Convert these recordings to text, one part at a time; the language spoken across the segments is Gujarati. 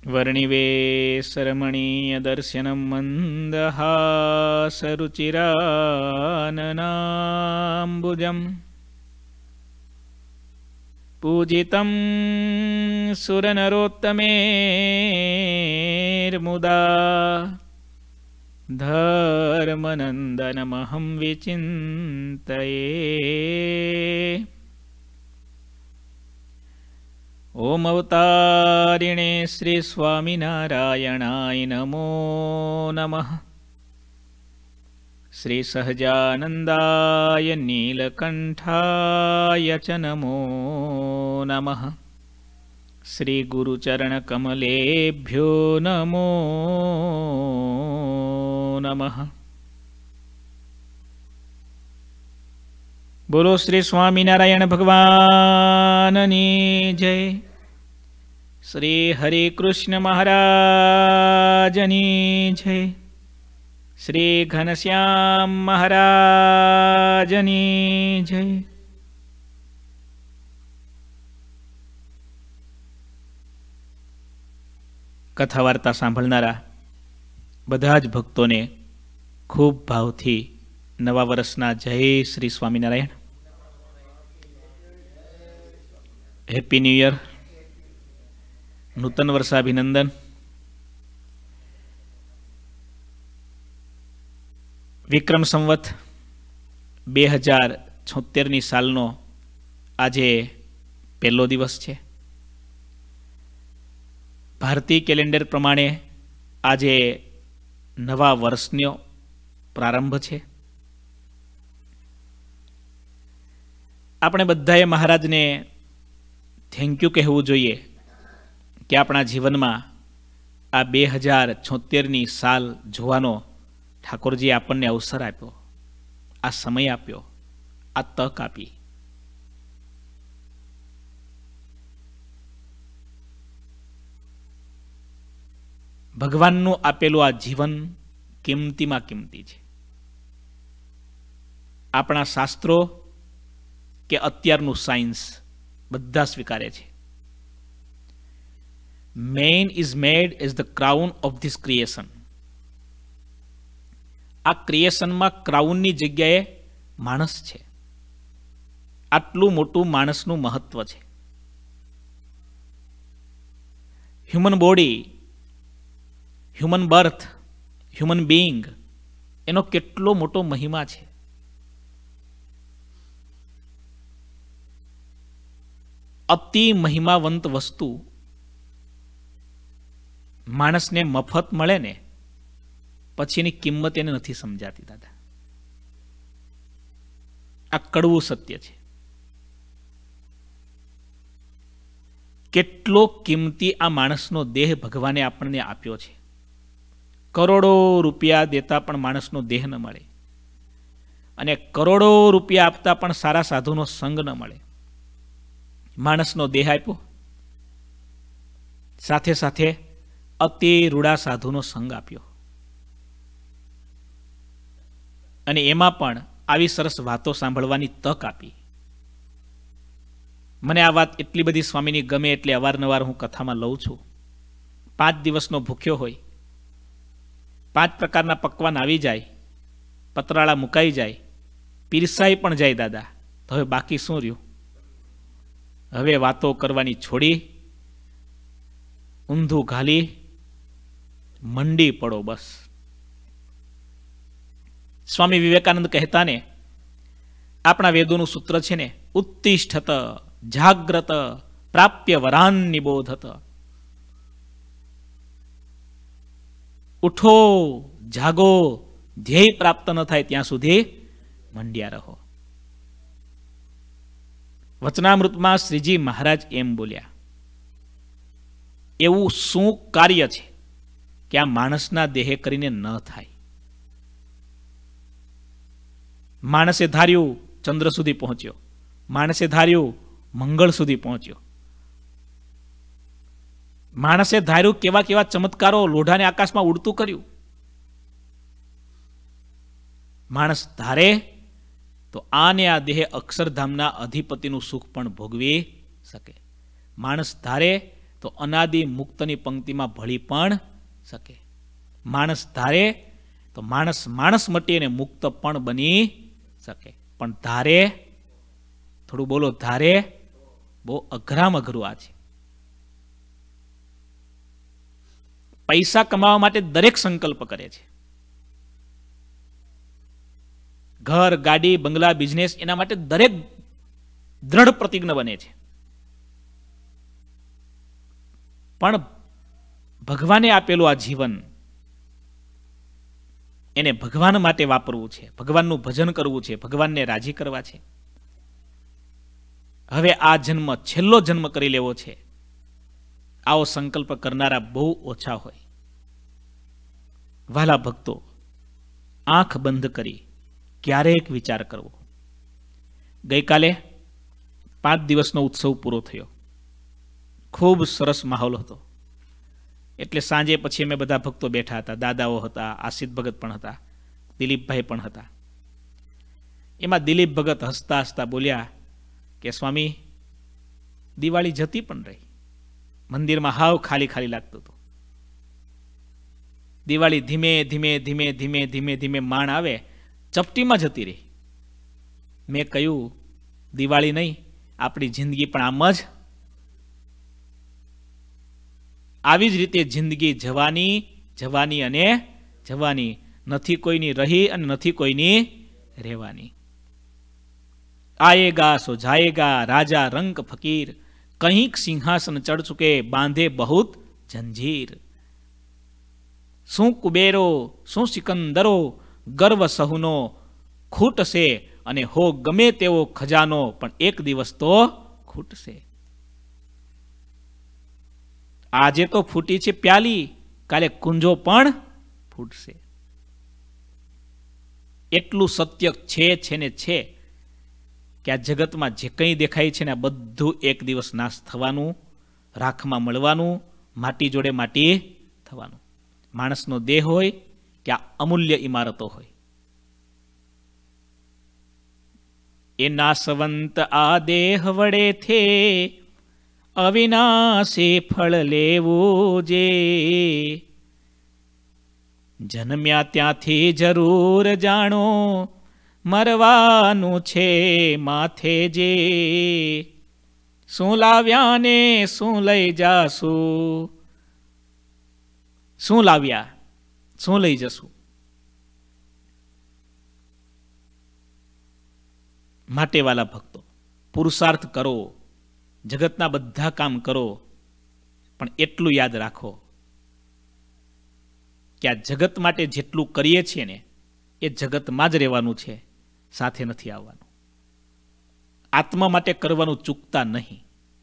वर्णिवेशरमणीयदर्शनं मन्दहासरुचिराननाम्बुजं पूजितं सुरनरोत्तमेर्मुदा धर्मनन्दनमहं विचिन्तये। ओम अवतारिणे श्री स्वामिनारायणाय नमो नमः। श्री सहजानंदाय नीलकंठाय च नमो नमः। श्री गुरुचरणकमलेभ्यो नमो नमः। बोलो श्री स्वामीनारायण भगवाननी जय। श्री हरे कृष्ण महाराजनी जय। श्री घनश्याम महाराजनी जय। कथा वार्ता सांभळनारा बधा ज भक्तोने खूब भावथी नवा वर्षना जय Shri Swaminarayan. Happy new year, नूतन वर्षाभिनंदन। विक्रम संवत 2076 सालनो आजे पहलो दिवस है। भारतीय कैलेंडर प्रमाणे आजे नवा वर्षनो प्रारंभ है। આપણે બધાએ મહારાજને થેન્ક યુ કહેવું જોઈએ કે આપણા જીવનમાં આ 2076ની સાલ જોવાનો ઠાકોરજીએ આપણને અવસર આપ્યો, આ સમય આપ્યો, આ તક આપી। ભગવાનનું આપેલું આ જીવન કિંમતીમાં કિંમતી છે। આપણા શાસ્ત્રો કે અત્યારનું સાયન્સ બધા સ્વીકારે છે, man is made as the crown of this creation. આ ક્રિએશનમાં ક્રાઉનની જગ્યાએ માણસ છે। આટલું મોટું માણસનું મહત્વ છે। Human body, human birth, human being એનો કેટલો મોટો મહિમા છે। અતિ મહિમાવંત વસ્તુ માણસને મફત મળે ને પછી એની કિંમત એને નથી સમજાતી દાદા। આ કડવું સત્ય છે। કેટલો કિંમતી આ માણસનો દેહ ભગવાને આપણને આપ્યો છે। કરોડો રૂપિયા દેતા પણ માણસનો દેહ ન મળે, અને કરોડો રૂપિયા આપતા પણ સારા સાધુનો સંગ ન મળે। માણસનો દેહ આપ્યો, સાથે સાથે અતિ રૂડા સાધુનો સંગ આપ્યો, અને એમાં પણ આવી સરસ વાતો સાંભળવાની તક આપી। મને આ વાત એટલી બધી સ્વામીની ગમે એટલે અવારનવાર હું કથામાં લઉં છું। 5 દિવસનો ભૂખ્યો હોય, 5 પ્રકારના પકવાન આવી જાય, પતરાળા મુકાઈ જાય, પીરસાઈ પણ જાય દાદા, તો હવે બાકી શું રહ્યું? હવે વાતો કરવાની છોડી ઊંધું ઘાલી મંડી પડો બસ। સ્વામી વિવેકાનંદ કહેતા ને, આપણા વેદોનું સૂત્ર છે ને, ઉત્તિષ્ઠત જાગ્રત પ્રાપ્ય વરાન નિબોધત। ઉઠો, જાગો, ધ્યેય પ્રાપ્ત ન થાય ત્યાં સુધી મંડ્યા રહો। વચનામૃતમાં શ્રીજી મહારાજ એમ બોલ્યા, એવું શું કાર્ય છે કે આ માણસના દેહે કરીને ન થાય? માણસે ધાર્યું ચંદ્ર સુધી પહોંચ્યો, માણસે ધાર્યું મંગળ સુધી પહોંચ્યો, માણસે ધાર્યું કેવા કેવા ચમત્કારો, લોઢાને આકાશમાં ઉડતું કર્યું। માણસ ધારે તો આને આ દેહ અક્ષરધામના અધિપતિનું સુખ પણ ભોગવી શકે। માણસ ધારે તો અનાદિ મુક્તની પંક્તિમાં ભળી પણ શકે. માણસ ધારે તો માણસ મટી અને મુક્ત પણ બની શકે. પણ ધારે, થોડું બોલો, ધારે બહુ અઘરામાં અઘરું આ છે. પૈસા કમાવા માટે દરેક સંકલ્પ કરે છે. ઘર, ગાડી, બંગલા, બિઝનેસ, એના માટે દરેક દ્રઢ પ્રતિજ્ઞ બને છે. પણ ભગવાને આપેલું આ જીવન એને ભગવાન માટે વાપરવું છે, ભગવાનનું ભજન કરવું છે, ભગવાનને રાજી કરવા છે. હવે આ જન્મ છેલ્લો જન્મ કરી લેવો છે, આવો સંકલ્પ કરનારા બહુ ઓછા હોય. વાલા ભક્તો, આંખ બંધ કરી ક્યારેક વિચાર કરવો. ગઈકાલે 5 દિવસનો ઉત્સવ પૂરો થયો. ખૂબ સરસ માહોલ હતો. એટલે સાંજે પછી અમે બધા ભક્તો બેઠા હતા. દાદાઓ હતા, આશિત ભગત પણ હતા, દિલીપભાઈ પણ હતા. એમાં દિલીપ ભગત હસતા હસતા બોલ્યા કે સ્વામી, દિવાળી જતી પણ રહી. મંદિરમાં હાવ ખાલી ખાલી લાગતું હતું. દિવાળી ધીમે ધીમે ધીમે ધીમે ધીમે ધીમે માણ આવે, ચપટીમાં જતી રહી. મેં કહ્યું, દિવાળી નહીં, આપણી જિંદગી પણ આમ જ, આવી જ રીતે જિંદગી જવાની જવાની અને જવાની, નથી કોઈની રહી અને નથી કોઈની રહેવાની. આયેગા સો જાયેગા, રાજા રંક ફકીર, કંઈક સિંહાસન ચઢ ચુકે, બાંધે બહુત જંજીર. શું કુબેરો, શું સિકંદરો, ગર્વ સહુનો ખૂટશે, અને હો ગમે તેવો ખજાનો, પણ એક દિવસ તો ખૂટશે. આજે તો ફૂટી છે પ્યાલી, કાલે કુંજો પણ ફૂટશે. એટલું સત્ય છે ને છે કે આ જગતમાં જે કંઈ દેખાય છે ને આ બધું એક દિવસ નાશ થવાનું, રાખમાં મળવાનું, માટી જોડે માટી થવાનું. માણસનો દેહ હોય કે આ અમૂલ્ય ઇમારતો હોય. એ નાસવંત આ દેહ વડે થે, અવિનાશી ફળ લેવું જે. જન્મ્યા ત્યાંથી જરૂર જાણો, મરવાનું છે માથે જે. શું લાવ્યા ને શું લઈ જાશું, શું લાવ્યા શું લઈ જશું. માટે વાલા ભક્તો, પુરુષાર્થ કરો, જગતના બધા કામ કરો, પણ એટલું યાદ રાખો કે આ જગત માટે જેટલું કરીએ છીએ ને એ જગતમાં જ રહેવાનું છે, સાથે નથી આવવાનું. આત્મા માટે કરવાનું ચૂકતા નહીં.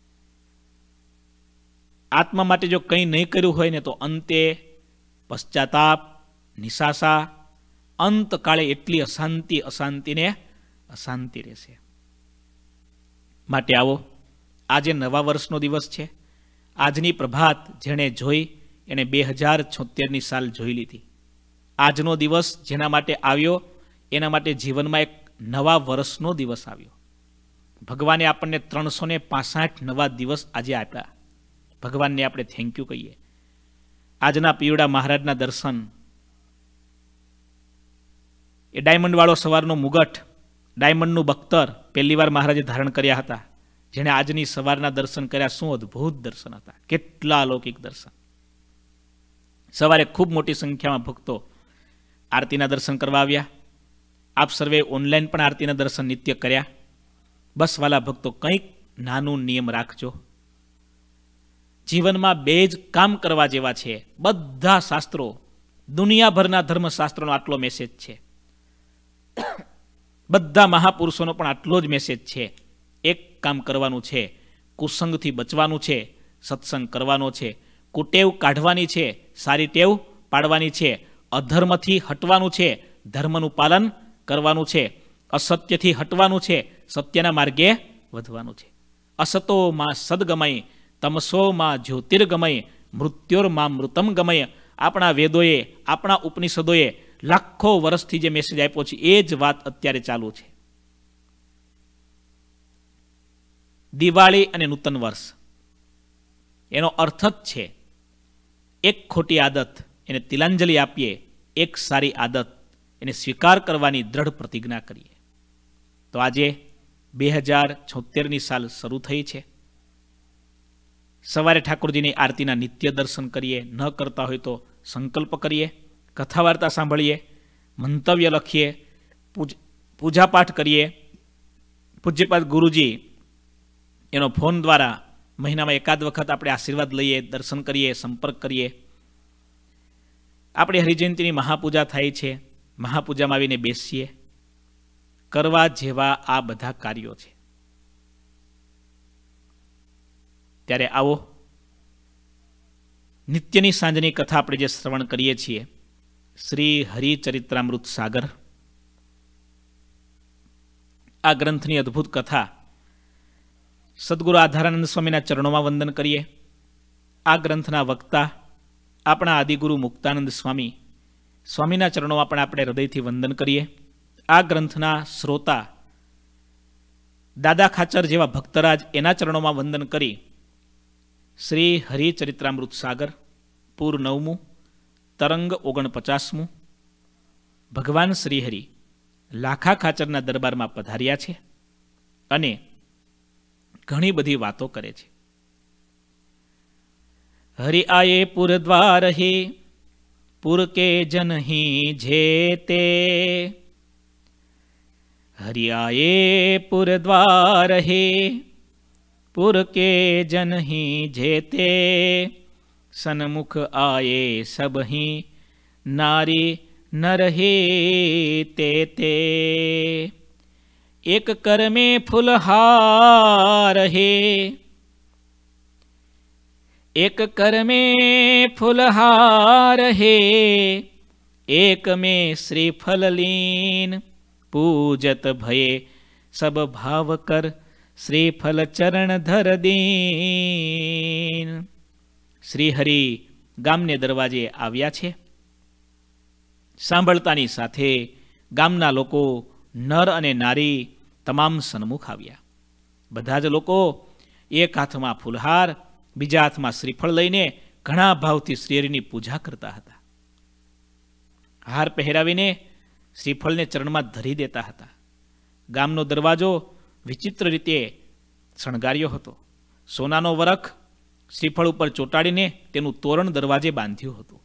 આત્મા માટે જો કંઈ નહીં કર્યું હોય ને તો અંતે પશ્ચાતાપ, નિશાસા, અંતકાળે એટલી અશાંતિને અશાંતિ રહેશે. માટે આવો, આજે નવા વર્ષનો દિવસ છે. આજની પ્રભાત જેણે જોઈ એણે 2076ની સાલ જોઈ લીધી. આજનો દિવસ જેના માટે આવ્યો એના માટે જીવનમાં એક નવા વર્ષનો દિવસ આવ્યો. ભગવાને આપણને 365 નવા દિવસ આજે આપ્યા. ભગવાનને આપણે થેન્ક યુ કહીએ. આજના પીવડા મહારાજના દર્શન, એ ડાયમંડવાળો સવારનો મુગટ, ડાયમંડનું બખ્તર પહેલી વાર મહારાજે ધારણ કર્યા હતા. જેણે આજની સવારના દર્શન કર્યા, શું અદ્ભુત દર્શન હતા, કેટલા અલૌકિક દર્શન. સવારે ખૂબ મોટી સંખ્યામાં ભક્તો આરતીના દર્શન કરવા આવ્યા. આપ સર્વે ઓનલાઈન પણ આરતીના દર્શન નિત્ય કર્યા. બસ વાલા ભક્તો, કંઈક નાનું નિયમ રાખજો. જીવનમાં 2 જ કામ કરવા જેવા છે. બધા શાસ્ત્રો, દુનિયાભરના ધર્મશાસ્ત્રોનો આટલો મેસેજ છે. બધા મહાપુરુષોનો પણ આટલો જ મેસેજ છે. એક કામ કરવાનું છે, કુસંગથી બચવાનું છે, સત્સંગ કરવાનો છે, કુટેવ કાઢવાની છે, સારી ટેવ પાડવાની છે, અધર્મથી હટવાનું છે, ધર્મનું પાલન કરવાનું છે, અસત્યથી હટવાનું છે, સત્યના માર્ગે વધવાનું છે. અસતો માં સદગમય, તમસો માં જ્યોતિર્ગમય, મૃત્યોર્માં મૃતમ ગમય. આપણા વેદોએ, આપણા ઉપનિષદોએ લાખો વર્ષથી જે મેસેજ આપ્યો છે એ જ વાત અત્યારે ચાલુ છે. દિવાળી અને નૂતન વર્ષ એનો અર્થ જ છે એક ખોટી આદત એને તિલાંજલિ આપીએ, એક સારી આદત એને સ્વીકાર કરવાની દ્રઢ પ્રતિજ્ઞા કરીએ. તો આજે 2076ની સાલ શરૂ થઈ છે. સવારે ઠાકોરજીની આરતીના નિત્ય દર્શન કરીએ, ન કરતા હોય તો સંકલ્પ કરીએ, કથા વાર્તા સાંભળીએ, મંતવ્ય લખીએ, પૂજાપાઠ કરીએ. પૂજ્યપાદ ગુરુજી એનો ફોન દ્વારા મહિનામાં એકાદ વખત આપણે આશીર્વાદ લઈએ, દર્શન કરીએ, સંપર્ક કરીએ. આપણી હરિજયંતીની મહાપૂજા થાય છે, મહાપૂજામાં આવીને બેસીએ. કરવા જેવા આ બધા કાર્યો છે. ત્યારે આવો નિત્યની સાંજની કથા આપણે જે શ્રવણ કરીએ છીએ, શ્રી હરિચરિત્રામૃત સાગર, આ ગ્રંથની અદ્ભુત કથા સદગુરુ આધારાનંદ સ્વામીના ચરણોમાં વંદન કરીએ. આ ગ્રંથના વક્તા આપણા આદિગુરુ મુક્તાનંદ સ્વામી, સ્વામીના ચરણોમાં પણ આપણે હૃદયથી વંદન કરીએ. આ ગ્રંથના શ્રોતા દાદા ખાચર જેવા ભક્તરાજ, એના ચરણોમાં વંદન કરી શ્રી હરિચરિત્રામૃત સાગર પૂર 9મું, તરંગ 49મું, ભગવાન શ્રીહરિ લાખા ખાચરના દરબારમાં પધાર્યા છે અને ઘણી બધી વાતો કરે છે. હરિ આયે પુર દ્વાર હે, પુર કે જન હી જેતે. હરિ આયે પુર દ્વાર હે, પુર કે જન હી જેતે. સન્મુખ આયે સબહી, નારી નર હે તે તે. એક કર में फुलहार है, एक कर में फुलहार है, एक में श्रीफल लीन. पूजत भये सब भाव कर, श्रीफल चरण धर दीन. શ્રીહરિ ગામને દરવાજે આવ્યા છે. સાંભળતાની સાથે ગામના લોકો, નર અને નારી તમામ સન્મુખ આવ્યા. બધા જ લોકો એક હાથમાં ફૂલહાર, બીજા હાથમાં શ્રીફળ લઈને ઘણા ભાવથી શ્રીહરિની પૂજા કરતા હતા. હાર પહેરાવીને શ્રીફળને ચરણમાં ધરી દેતા હતા. ગામનો દરવાજો વિચિત્ર રીતે શણગાર્યો હતો. સોનાનો વરખ શ્રીફળ ઉપર ચોંટાડીને તેનું તોરણ દરવાજે બાંધ્યું હતું.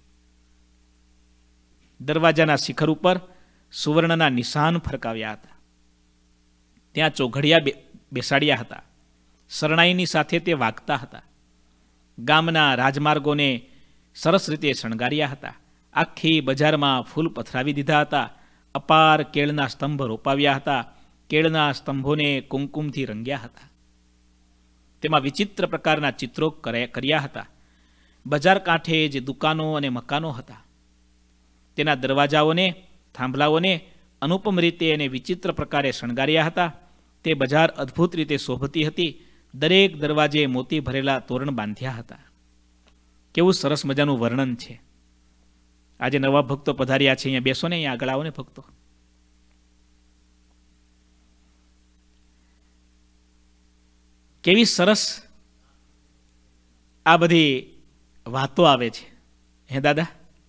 દરવાજાના શિખર ઉપર સુવર્ણના નિશાન ફરકાવ્યા હતા. ત્યાં ચોઘડિયા બેસાડ્યા હતા. શરણાઈની સાથે તે વાગતા હતા. ગામના રાજમાર્ગોને સરસ રીતે શણગાર્યા હતા. આખી બજારમાં ફૂલ પથરાવી દીધા હતા. અપાર કેળના સ્તંભ રોપાવ્યા હતા. કેળના સ્તંભોને કુમકુમથી રંગ્યા હતા. તેમાં વિચિત્ર પ્રકારના ચિત્રો કર્યા હતા. બજાર કાંઠે જે દુકાનો અને મકાનો હતા, તેના દરવાજાઓને, થાંભલાઓને અનુપમ રીતે અને વિચિત્ર પ્રકારે શણગાર્યા હતા. તે બજાર અદ્ભુત રીતે શોભતી હતી. દરેક દરવાજે મોતી ભરેલા તોરણ બાંધ્યા હતા. કેવું સરસ મજાનું વર્ણન છે. આજે નવા ભક્તો પધાર્યા છે, અહીંયા બેસો ને, અહીંયા આગળ આવો ને ભક્તો. કેવી સરસ આ બધી વાતો આવે છે, હે દાદા?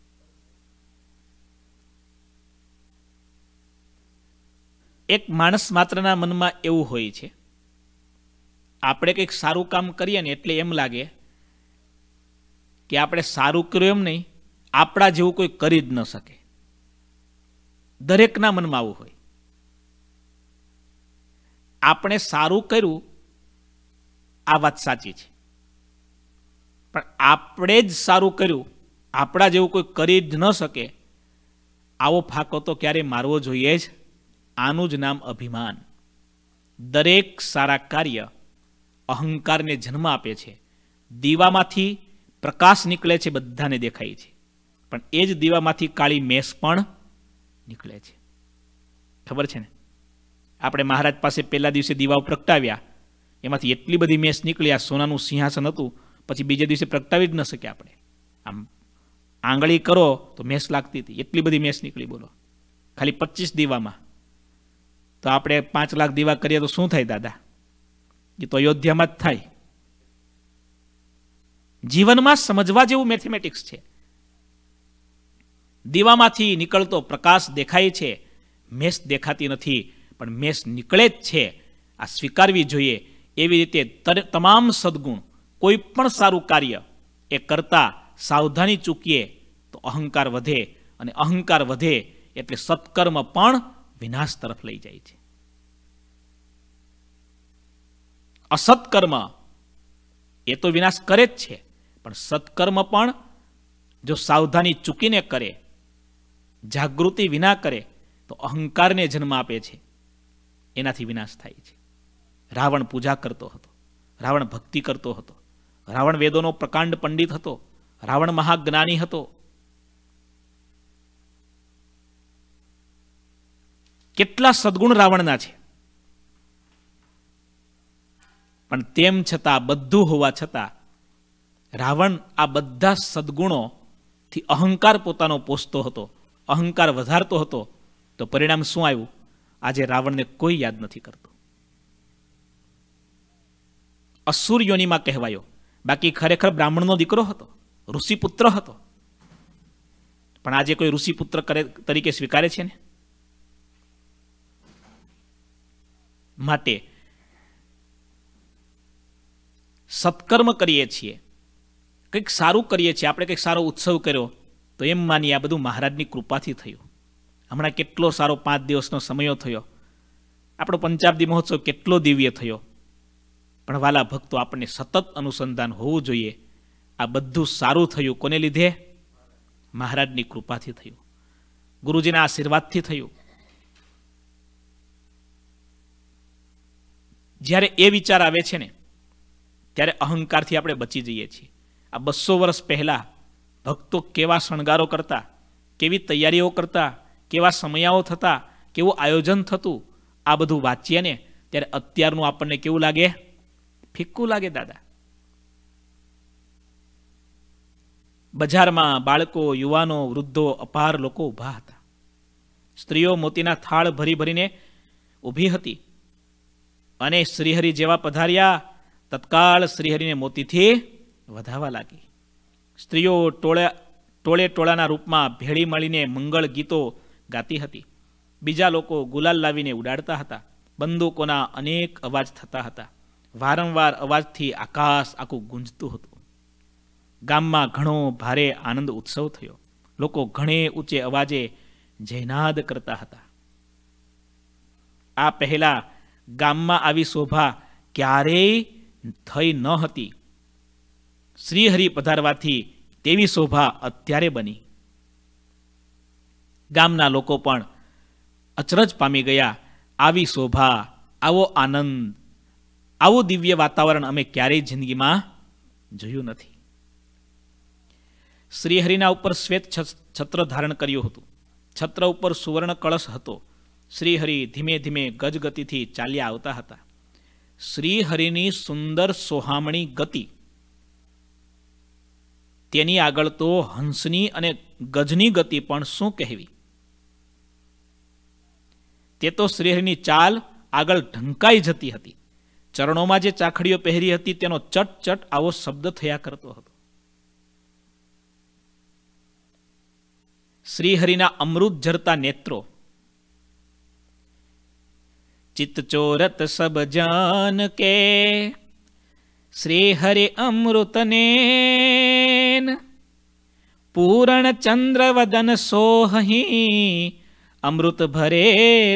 એક માણસ માત્રના મનમાં એવું હોય છે, આપણે કંઈક સારું કામ કરીએ ને એટલે એમ લાગે કે આપણે સારું કર્યું એમ નહીં, આપણા જેવું કોઈ કરી જ ન શકે. દરેકના મનમાં આવું હોય. આપણે સારું કર્યું આ વાત સાચી છે, પણ આપણે જ સારું કર્યું, આપણા જેવું કોઈ કરી જ ન શકે, આવો ફાંકો તો ક્યારેય મારવો જોઈએ જ. આનું જ નામ અભિમાન. દરેક સારા કાર્ય અહંકારને જન્મ આપે છે. દીવામાંથી પ્રકાશ નીકળે છે, બધાને દેખાય છે, પણ એ જ દીવામાંથી કાળી મેસ પણ નીકળે છે. ખબર છે ને? આપણે મહારાજ પાસે પહેલા દિવસે દીવાઓ પ્રગટાવ્યા, એમાંથી એટલી બધી મેસ નીકળી. આ સોનાનું સિંહાસન હતું, પછી બીજે દિવસે પ્રગટાવી જ ન શક્યા આપણે. આમ આંગળી કરો તો મેસ લાગતી હતી, એટલી બધી મેસ નીકળી. બોલો, ખાલી 25 દીવામાં. તો આપણે 5 લાખ દીવા કરીએ તો શું થાય દાદા? એ તો અયોધ્યામાં જ થાય. જીવનમાં સમજવા જેવું મેથેમેટિક્સ છે. દીવામાંથી નીકળતો પ્રકાશ દેખાય છે, મેષ દેખાતી નથી, પણ મેષ નીકળે જ છે. આ સ્વીકારવી જોઈએ. એવી રીતે તમામ સદગુણ, કોઈ પણ સારું કાર્ય એ કરતા સાવધાની ચૂકીએ તો અહંકાર વધે, અને અહંકાર વધે એટલે સત્કર્મ પણ વિનાશ તરફ લઈ જાય છે. અસત્કર્મ એ તો વિનાશ કરે જ છે, પણ સત્કર્મ પણ જો સાવધાની ચૂકીને કરે, જાગૃતિ વિના કરે, તો અહંકારને જન્મ આપે છે, એનાથી વિનાશ થાય છે. રાવણ પૂજા કરતો હતો, રાવણ ભક્તિ કરતો હતો, રાવણ વેદોનો પ્રકાંડ પંડિત હતો, રાવણ મહાજ્ઞાની હતો. કેટલા સદગુણ રાવણના છે, પણ તેમ છતાં, બધું હોવા છતાં રાવણ આ બધા સદગુણોથી અહંકાર પોતાનો પોષતો હતો, અહંકાર વધારતો હતો. તો પરિણામ શું આવ્યું? આજે રાવણને કોઈ યાદ નથી કરતું. અસુર યોનિમાં કહેવાયો, બાકી ખરેખર બ્રાહ્મણનો દીકરો હતો, ઋષિપુત્ર હતો. પણ આજે કોઈ ઋષિપુત્ર તરીકે સ્વીકારે છે ને? માટે સત્કર્મ કરીએ છીએ, કંઈક સારું કરીએ છીએ, આપણે કંઈક સારો ઉત્સવ કર્યો તો એમ માની આ બધું મહારાજની કૃપાથી થયું. હમણાં કેટલો સારો 5 દિવસનો સમયો થયો, આપણો પંચાબ્દી મહોત્સવ કેટલો દિવ્ય થયો. પણ વાલા ભક્તો, આપણને સતત અનુસંધાન હોવું જોઈએ. આ બધું સારું થયું કોને લીધે? મહારાજની કૃપાથી થયું, ગુરુજીના આશીર્વાદથી થયું. જ્યારે એ વિચાર આવે છે ને, ત્યારે અહંકારથી આપણે બચી જઈએ છીએ. આ 200 વર્ષ પહેલા ભક્તો કેવા શણગારો કરતા, કેવી તૈયારીઓ કરતા, કેવા સમયાઓ થતા, કેવું આયોજન થતું, આ બધું વાંચીએ ને ત્યારે અત્યારનું આપણને કેવું લાગે? ફિક્કું લાગે દાદા. બજારમાં બાળકો, યુવાનો, વૃદ્ધો, અપાર લોકો ઊભા હતા. સ્ત્રીઓ મોતીના થાળ ભરી ભરીને ઊભી હતી, અને શ્રીહરિ જેવા પધાર્યા, તત્કાળ શ્રીહરિને મોતીથી વધાવવા લાગી. સ્ત્રીઓ ટોળે ટોળાના રૂપમાં ભેળી મળીને મંગળ ગીતો ગાતી હતી. બીજા લોકો ગુલાલ લાવીને ઉડાડતા હતા. બંદૂકોના અનેક અવાજ થતા હતા. વારંવાર અવાજથી આકાશ આખું ગુંજતું હતું. ગામમાં ઘણો ભારે આનંદ ઉત્સવ થયો. લોકો ઘણે ઊંચે અવાજે જયનાદ કરતા હતા. આ પહેલા ગામમાં આવી શોભા ક્યારેય થઈ ન હતી. શ્રીહરિ પધારવાથી તેવી શોભા અત્યારે બની. ગામના લોકો પણ અચરજ પામી ગયા. આવી શોભા, આવો આનંદ, આવું દિવ્ય વાતાવરણ અમે ક્યારેય જિંદગીમાં જોયું નથી. શ્રીહરિના ઉપર શ્વેત છત્ર ધારણ કર્યું હતું. છત્ર ઉપર સુવર્ણ કળશ હતો. શ્રીહરિ ધીમે ધીમે ગજગતિથી ચાલ્યા આવતા હતા. શ્રીહરિની સુંદર સોહામણી ગતિ, તેની આગળ તો હંસની અને ગજની ગતિ પણ શું કહેવી. તે તો શ્રીહરિની ચાલ આગળ ઢંકાઈ જતી હતી. ચરણોમાં જે ચાખડીઓ પહેરી હતી તેનો ચટ ચટ આવો શબ્દ થયા કરતો હતો. શ્રીહરિના અમૃત ઝરતા નેત્રો, ચિત્ત ચોરત સબ જાન કે શ્રીહરિ અમૃતનેન પૂરણ ચંદ્ર વદન સોહી અમૃત ભરે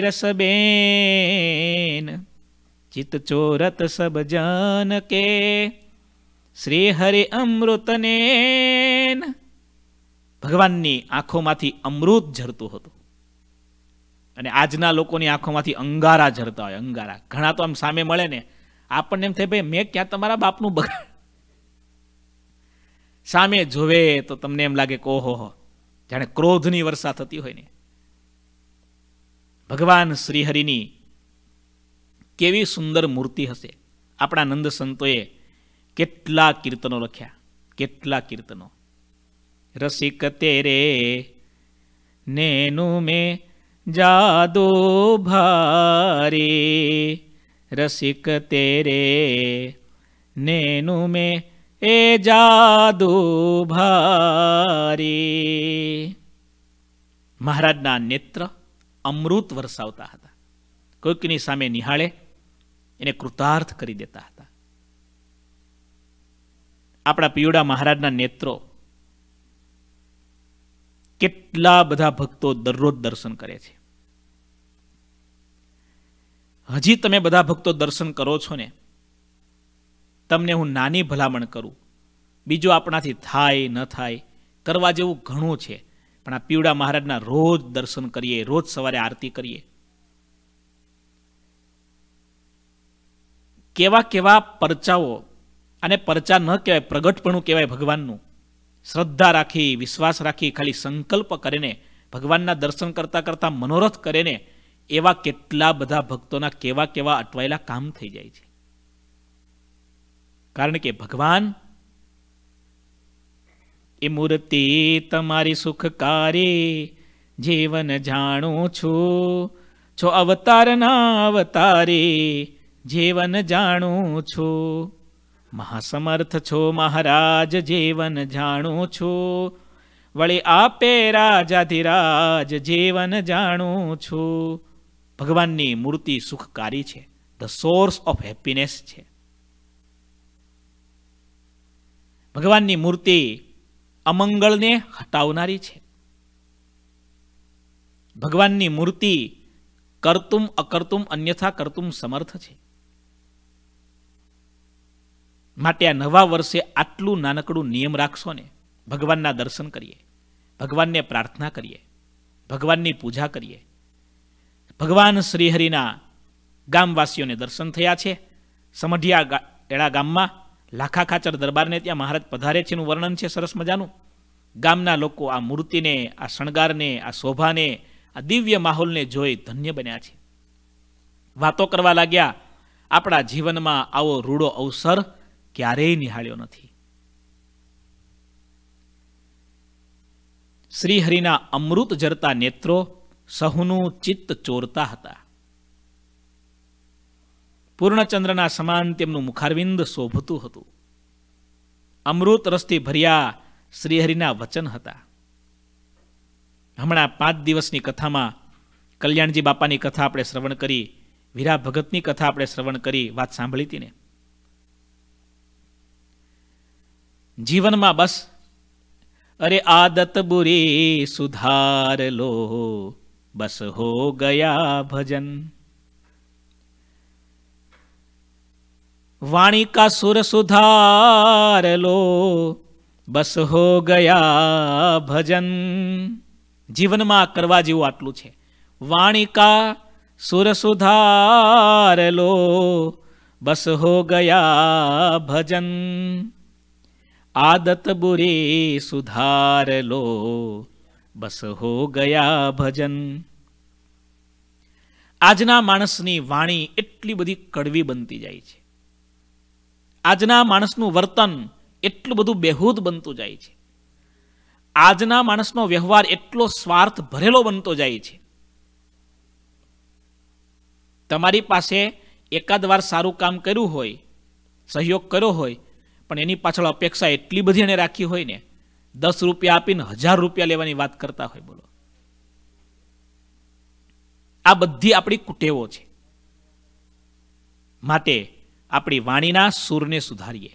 રસબેન. ચિત્ત ચોરત સબ જાન કે શ્રીહરિ અમૃતનેન. ભગવાનની આંખોમાંથી અમૃત ઝરતું હતું, અને આજના લોકોની આંખોમાંથી અંગારા ઝરતા હોય. અંગારા ઘણા તો આમ સામે મળે ને આપણને એમ થાય, ભાઈ મેં ક્યાં તમારા બાપનું બગાડ. સામે જોવે તો તમને એમ લાગે કે ઓહો, જાણે ક્રોધની વર્ષા થતી હોય ને. ભગવાન શ્રીહરિની કેવી સુંદર મૂર્તિ હશે. આપણા નંદ સંતોએ કેટલા કીર્તનો લખ્યા, કેટલા કીર્તનો. રસિક તેરે નેનું મેં જાદો ભારે, રસિક તેરે નેનું મેં એ જાદુ ભારી. મહારાજના નેત્ર અમૃત વરસાવતા હતા. કોઈકની સામે નિહાળે એને કૃતાર્થ કરી દેતા હતા. આપણા પિયુડા મહારાજના નેત્રો કેટલા બધા ભક્તો દરરોજ દર્શન કરે છે. હજી તમે બધા ભક્તો દર્શન કરો છો ને, તમને હું નાની ભલામણ કરું, બીજું આપણાથી થાય ન થાય, કરવા જેવું ઘણું છે, પણ આ પિયુડા મહારાજના રોજ દર્શન કરીએ, રોજ સવારે આરતી કરીએ. કેવા કેવા પરચાઓ, અને પરચા ન કહેવાય, પ્રગટપણું કહેવાય ભગવાનનું. શ્રદ્ધા રાખી, વિશ્વાસ રાખી, ખાલી સંકલ્પ કરીને ભગવાનના દર્શન કરતા કરતા મનોરથ કરે ને, એવા કેટલા બધા ભક્તોના કેવા કેવા અટવાયેલા કામ થઈ જાય છે. કારણ કે ભગવાન એ મૂર્તિ તમારી સુખકારી, જીવન જાણું છું, છો અવતારના અવતારી, જીવન જાણું છું. મહાસમર્થ છો મહારાજ, જીવન જાણું છું, વળી આપે રાજાધિરાજ, જીવન જાણું છું. ભગવાનની મૂર્તિ સુખકારી છે, ધ સોર્સ ઓફ હેપીનેસ છે. ભગવાનની મૂર્તિ અમંગળને હટાવનારી છે. ભગવાનની મૂર્તિ કરતુમ અકર્તુમ અન્યથા કરતુમ સમર્થ છે. માટે આ નવા વર્ષે આટલું નાનકડું નિયમ રાખશો ને, ભગવાનના દર્શન કરીએ, ભગવાનને પ્રાર્થના કરીએ, ભગવાનની પૂજા કરીએ. ભગવાન શ્રીહરિના ગામવાસીઓને દર્શન થયા છે. સમઢિયા એળા ગામમાં લાખા ખાચર દરબારને ત્યાં મહારાજ પધારે છે એનું વર્ણન છે સરસ મજાનું. ગામના લોકો આ મૂર્તિને, આ શણગારને, આ શોભાને, આ દિવ્ય માહોલને જોઈ ધન્ય બન્યા છે. વાતો કરવા લાગ્યા, આપણા જીવનમાં આવો રૂડો અવસર ક્યારેય નિહાળ્યો નથી. શ્રીહરિના અમૃત જરતા નેત્રો સહુનું ચિત્ત ચોરતા હતા. પૂર્ણચંદ્રના સમાન તેમનું મુખારવિંદ શોભતું હતું. અમૃત રસથી ભર્યા શ્રીહરિના વચન હતા. હમણાં 5 દિવસની કથામાં કલ્યાણજી બાપાની કથા આપણે શ્રવણ કરી, વીરા ભગતની કથા આપણે શ્રવણ કરી, વાત સાંભળી હતી ને. જીવનમાં બસ અરે આદત બુરી સુધાર લો, બસ હો ગયા ભજન. વાણી કા સુર સુધાર લો, બસ હો ગયા ભજન. જીવનમાં કરવા જેવું આટલું છે. વાણી કા સુર સુધાર લો, બસ હો ગયા ભજન. આદત બુરી સુધાર લો, બસ હો ગયા ભજન. આજના માણસની વાણી એટલી બધી કડવી બનતી જાય છે. આજના માણસનું વર્તન એટલું બધું બેહૂદ બનતું જાય છે. આજના માણસનો વ્યવહાર એટલો સ્વાર્થ ભરેલો બનતો જાય છે. તમારી પાસે એકાદ વાર સારું કામ કર્યું હોય, સહયોગ કર્યો હોય, પણ એની પાછળ અપેક્ષા એટલી બધી એને રાખી હોય ને, 10 રૂપિયા આપીને 1000 રૂપિયા લેવાની વાત કરતા હોય. બોલો, આ બધી આપણી કુટેવો છે. માટે આપણી વાણીના સૂરને સુધારીએ.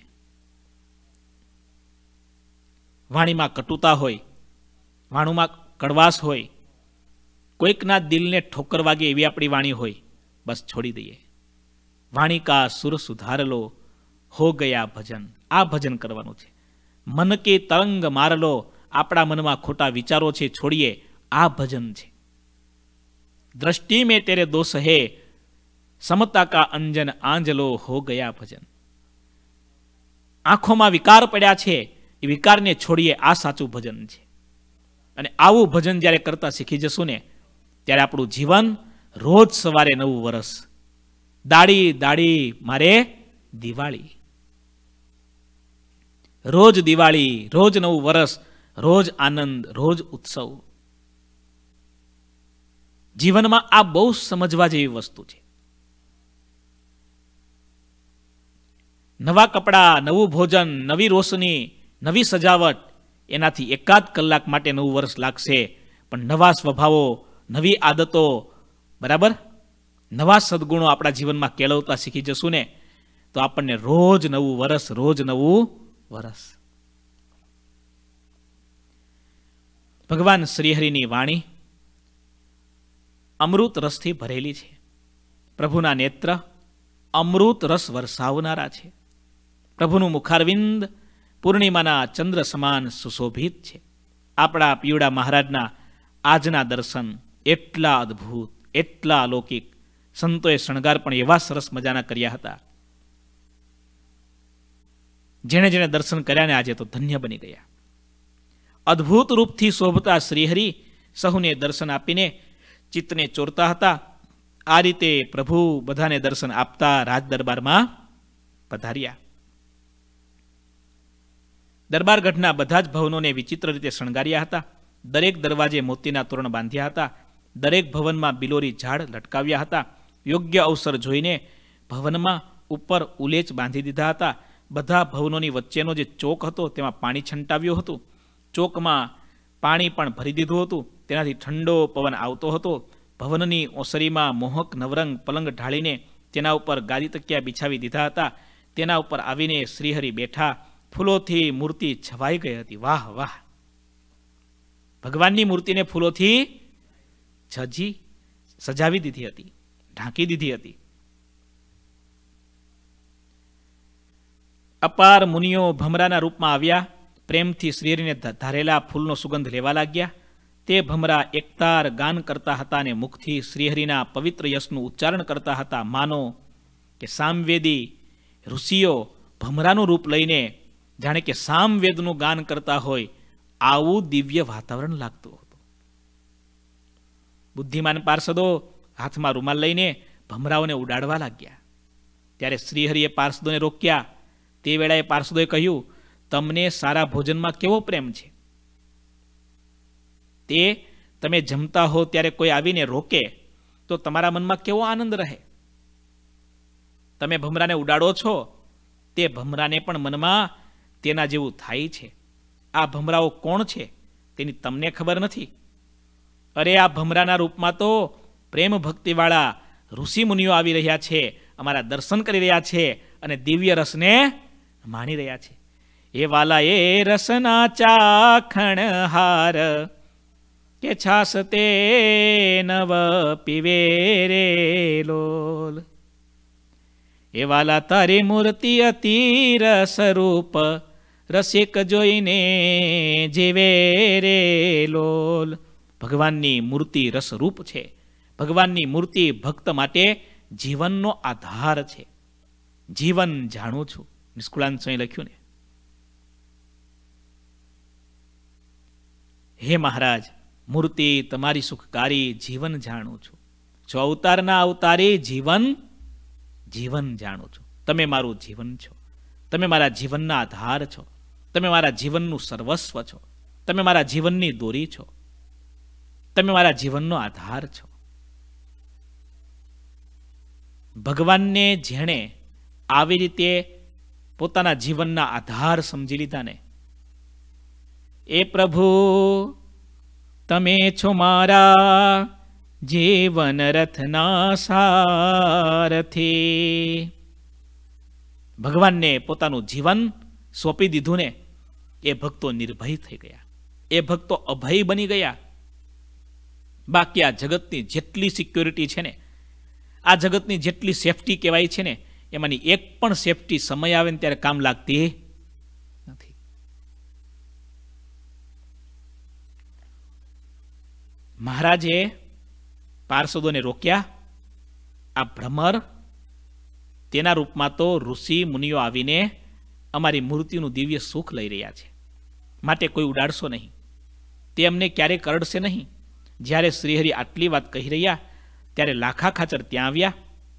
વાણીમાં કટુતા હોય, વાણીમાં કડવાશ હોય, કોઈકના દિલને ઠોકર વાગે એવી આપણી વાણી હોય, બસ છોડી દઈએ. વાણી કા સુર સુધાર લો, હો ગયા ભજન. આ ભજન કરવાનું છે. મન કે તરંગ માર લો, આપણા મનમાં ખોટા વિચારો છે છોડીએ, આ ભજન છે. દ્રષ્ટિ મેં તેરે દોષ હે, સમતા કા અંજન આંજલો, હો ગયા ભજન. આંખોમાં વિકાર પડ્યા છે, એ વિકારને છોડીએ, આ સાચું ભજન છે. અને આવું ભજન જ્યારે કરતા શીખી જશું ને, ત્યારે આપણું જીવન રોજ સવારે નવું વરસ. દાડી દાડી મારે દિવાળી, રોજ દિવાળી, રોજ નવું વરસ, રોજ આનંદ, રોજ ઉત્સવ. જીવનમાં આ બહુ સમજવા જેવી વસ્તુ છે. નવા કપડાં, નવું ભોજન, નવી રોશની, નવી સજાવટ, એનાથી એકાદ કલાક માટે નવું વર્ષ લાગશે. પણ નવા સ્વભાવો, નવી આદતો, બરાબર, નવા સદગુણો આપણા જીવનમાં કેળવતા શીખી જશું ને તો આપણને રોજ નવું વર્ષ, રોજ નવું વર્ષ. ભગવાન શ્રીહરિની વાણી અમૃત રસથી ભરેલી છે. પ્રભુના નેત્ર અમૃત રસ વરસાવનારા છે. પ્રભુનું મુખારવિંદ પૂર્ણિમાના ચંદ્ર સમાન સુશોભિત છે. આપણા પીવડા મહારાજના આજના દર્શન એટલા અદ્ભુત, એટલા અલૌકિક. સંતોએ શણગાર પણ એવા સરસ મજાના કર્યા હતા. જેણે જેણે દર્શન કર્યા ને આજે તો ધન્ય બની ગયા. અદ્ભુત રૂપથી શોભતા શ્રીહરિ સહુને દર્શન આપીને ચિત્તને ચોરતા હતા. આ રીતે પ્રભુ બધાને દર્શન આપતા રાજ દરબારમાં પધાર્યા. દરબારગઢના બધા જ ભવનોને વિચિત્ર રીતે શણગાર્યા હતા. દરેક દરવાજે મોતીના તોરણ બાંધ્યા હતા. દરેક ભવનમાં બિલોરી ઝાડ લટકાવ્યા હતા. યોગ્ય અવસર જોઈને ભવનમાં ઉપર ઉલેચ બાંધી દીધા હતા. બધા ભવનોની વચ્ચેનો જે ચોક હતો તેમાં પાણી છંટાવ્યું હતું. ચોકમાં પાણી પણ ભરી દીધું હતું. તેનાથી ઠંડો પવન આવતો હતો. ભવનની ઓસરીમાં મોહક નવરંગ પલંગ ઢાળીને તેના ઉપર ગાદી તકિયા બિછાવી દીધા હતા. તેના ઉપર આવીને શ્રીહરિ બેઠા. ફૂલોથી મૂર્તિ છવાઈ ગઈ હતી. વાહ વાહ! ભગવાનની મૂર્તિને ફૂલોથી સજાવી દીધી હતી, ઢાંકી દીધી હતી. અપાર મુનિઓ ભમરાના રૂપમાં આવ્યા. પ્રેમથી શ્રીહરિને ધારેલા ફૂલનો સુગંધ લેવા લાગ્યા. તે ભમરા એકતાર ગાન કરતા હતા અને મુખથી શ્રીહરિના પવિત્ર યશનું ઉચ્ચારણ કરતા હતા. માનો કે સામવેદી ઋષિઓ ભમરાનું રૂપ લઈને જાણે કે સામવેદનું ગાન કરતા હોય આવું દિવ્ય વાતાવરણ લાગતું હતું. બુદ્ધિમાન પાર્ષદો હાથમાં રૂમાલ લઈને ભમરાઓને ઉડાડવા લાગ્યા. ત્યારે શ્રીહરિએ પાર્ષદોને રોક્યા. તે વેળાએ પાર્ષદોએ કહ્યું, તમને સારા ભોજનમાં કેવો પ્રેમ છે? તે તમે જમતા હો ત્યારે કોઈ આવીને રોકે તો તમારા મનમાં કેવો આનંદ રહે? તમે ભમરાને ઉડાડો છો તે ભમરાને પણ મનમાં તેના જેવું થાય છે. આ ભમરાઓ કોણ છે તેની તમને ખબર નથી. અરે આ ભમરાના રૂપમાં તો પ્રેમ ભક્તિવાળા ઋષિ મુનિઓ આવી રહ્યા છે, અમારા દર્શન કરી રહ્યા છે અને દિવ્ય રસને માણી રહ્યા છે. એ વાલા એ રસના ચાખણ હાર કે છાસ તે નવ પીવે રે લોલ. એ વાલા તારી મૂર્તિ અતિ રસરૂપ રસિક જોઈને જીવે રે લોલ. ભગવાનની મૂર્તિ રસરૂપ છે. ભગવાનની મૂર્તિ ભક્ત માટે જીવનનો આધાર છે. જીવન જાણું છું, નિષ્કુળાંશએ લખ્યું ને. હે મહારાજ, મૂર્તિ તમારી સુખકારી જીવન જાણું છું. જો અવતારના અવતારી જીવન જાણું છું. તમે મારું જીવન છો. તમે મારા જીવનના આધાર છો. તમે મારા જીવનનું સર્વસ્વ છો. તમે મારા જીવનની દોરી છો. તમે મારા જીવનનો આધાર છો. ભગવાનને જેણે આવી રીતે પોતાના જીવનના આધાર સમજી લીધા ને, એ પ્રભુ તમે છો મારા જીવન રથના સારથી. ભગવાનને પોતાનું જીવન સોંપી દીધું ને એ ભક્તો નિર્ભય થઈ ગયા. એ ભક્તો અભય બની ગયા. બાકી આ જગતની જેટલી સિક્યોરિટી છે ને, આ જગતની જેટલી સેફટી કહેવાય છે ને, એમાંની એક પણ સેફટી સમય આવે ને ત્યારે કામ લાગતી નથી. મહારાજે પાર્ષદોને રોક્યા. આ ભ્રમર, તેના રૂપમાં તો ઋષિ મુનિઓ આવીને અમારી મૂર્તિનું દિવ્ય સુખ લઈ રહ્યા છે, માટે કોઈ ઉડાડશો નહીં. તે અમને ક્યારેય કરડશે નહીં. જ્યારે શ્રીહરિ આટલી વાત કહી રહ્યા ત્યારે લાખા ખાચર ત્યાં આવ્યા.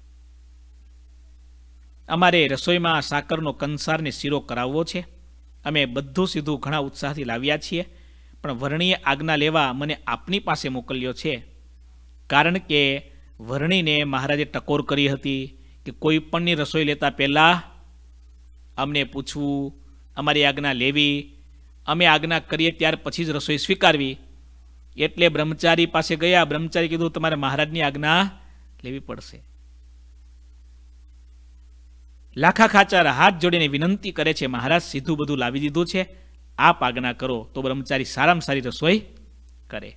અમારે રસોઈમાં સાકરનો કંસારને શીરો કરાવવો છે. અમે બધું સીધું ઘણા ઉત્સાહથી લાવ્યા છીએ, પણ વર્ણીએ આજ્ઞા લેવા મને આપની પાસે મોકલ્યો છે. કારણ કે વર્ણીને મહારાજે ટકોર કરી હતી કે કોઈ પણની રસોઈ લેતા પહેલાં અમને પૂછવું, અમારી આજ્ઞા લેવી, અમે આજ્ઞા કરીએ ત્યાર પછી જ રસોઈ સ્વીકારવી. એટલે બ્રહ્મચારી પાસે ગયા. બ્રહ્મચારી કીધું તમારે મહારાજની આજ્ઞા લેવી પડશે. લાખા ખાચાર હાથ જોડીને વિનંતી કરે છે, મહારાજ સીધું બધું લાવી દીધું છે, આપ આજ્ઞા કરો. તો બ્રહ્મચારી સારામાં સારી રસોઈ કરે.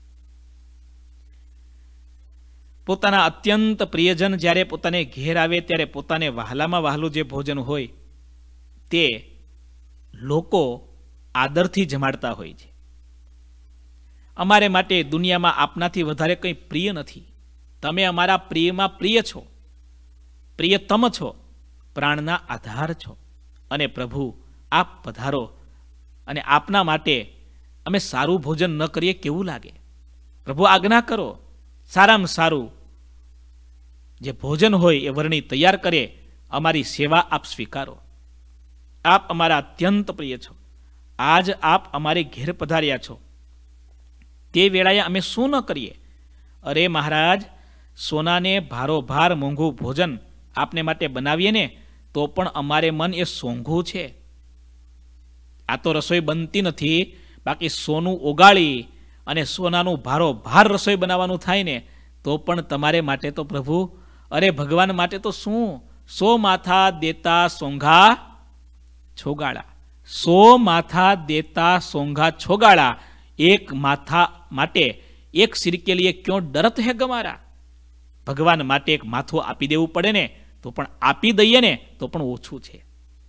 પોતાના અત્યંત પ્રિયજન જ્યારે પોતાને ઘેર આવે ત્યારે પોતાને વહાલામાં વહાલું જે ભોજન હોય તે લોકો આદરથી જમાડતા હોય છે. અમારે માટે દુનિયામાં આપનાથી વધારે કંઈ પ્રિય નથી. તમે અમારા પ્રિયમાં પ્રિય છો, પ્રિયતમ છો, પ્રાણના આધાર છો. અને પ્રભુ આપ પધારો અને આપના માટે અમે સારું ભોજન ન કરીએ કેવું લાગે? પ્રભુ આજ્ઞા કરો, સારામાં સારું જે ભોજન હોય એ વર્ણી તૈયાર કરે, અમારી સેવા આપ સ્વીકારો. આપ અમારા અત્યંત પ્રિય છો. આજ આપ અમારે ઘેર પધાર્યા છો, તે વેળાએ અમે શું ન કરીએ? અરે મહારાજ, સોનાને ભારોભાર મોંઘું ભોજન આપને માટે બનાવીએ ને તો પણ અમારે મન એ સોંઘું છે. આ તો રસોઈ બનતી નથી, બાકી સોનું ઓગાળી અને સોનાનું ભારોભાર રસોઈ બનાવવાનું થાય ને તો પણ તમારે માટે તો પ્રભુ, અરે ભગવાન માટે તો શું, 100 માથા દેતા સોંઘા છોગાળા. 100 માથા દેતા સોંઘા છોગાળા. એક માથા માટે એક સિર કે લીએ ક્यों ડરત હે ગમારા? ભગવાન માટે એક માથું આપી દેવું પડે ને તો પણ આપી દઈએ ને તો પણ ઓછું છે.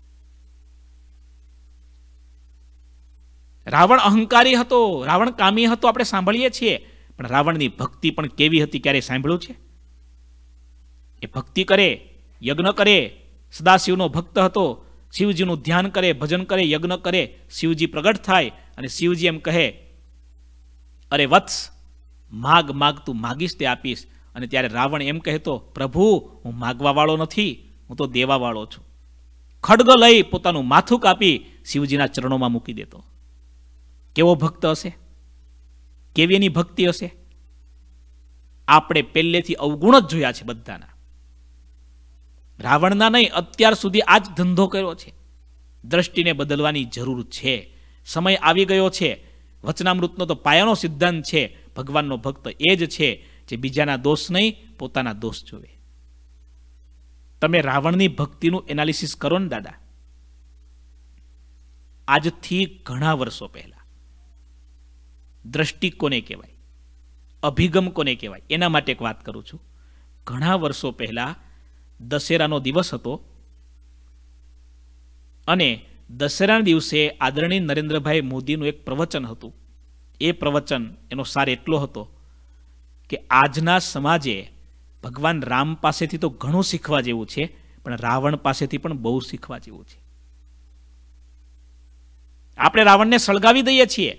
રાવણ અહંકારી હતો, રાવણ કામી હતો, આપણે સાંભળીએ છીએ. પણ રાવણની ભક્તિ પણ કેવી હતી ક્યારે સાંભળ્યું છે? એ ભક્તિ કરે, યજ્ઞ કરે, સદાશિવનો ભક્ત હતો, શિવજીનું ધ્યાન કરે, ભજન કરે, યજ્ઞ કરે, શિવજી પ્રગટ થાય અને શિવજી એમ કહે, અરે વત્સ, માગ માગ, તું માગીશ તે આપીશ. અને ત્યારે રાવણ એમ કહેતો, પ્રભુ હું માગવા વાળો નથી, હું તો દેવા વાળો છું. ખડગ લઈ પોતાનું માથું કાપી શિવજીના ચરણોમાં મૂકી દેતો. કેવો ભક્ત હશે? કેવી એની ભક્તિ હશે? આપણે પહેલેથી અવગુણ જ જોયા છે બધાના. રાવણના નહીં, અત્યાર સુધી આ જ ધંધો કર્યો છે. દ્રષ્ટિને બદલવાની જરૂર છે. સમય આવી ગયો છે. વચનામૃતનો તો પાયાનો સિદ્ધાંત છે, ભગવાનનો ભક્ત એ જ છે જે બીજાના દોષ નહીં, પોતાના દોષ જોવે. તમે રાવણની ભક્તિનું એનાલિસિસ કરો ને દાદા. આજથી ઘણા વર્ષો પહેલા દ્રષ્ટિ કોને કહેવાય, અભિગમ કોને કહેવાય, એના માટે એક વાત કરું છું. ઘણા વર્ષો પહેલા દશેરાનો દિવસ હતો અને દશેરાના દિવસે આદરણીય નરેન્દ્રભાઈ મોદીનું એક પ્રવચન હતું. એ પ્રવચન, એનો સાર એટલો હતો કે આજના સમાજે ભગવાન રામ પાસેથી તો ઘણું શીખવા જેવું છે, પણ રાવણ પાસેથી પણ બહુ શીખવા જેવું છે. આપણે રાવણને સળગાવી દઈએ છીએ,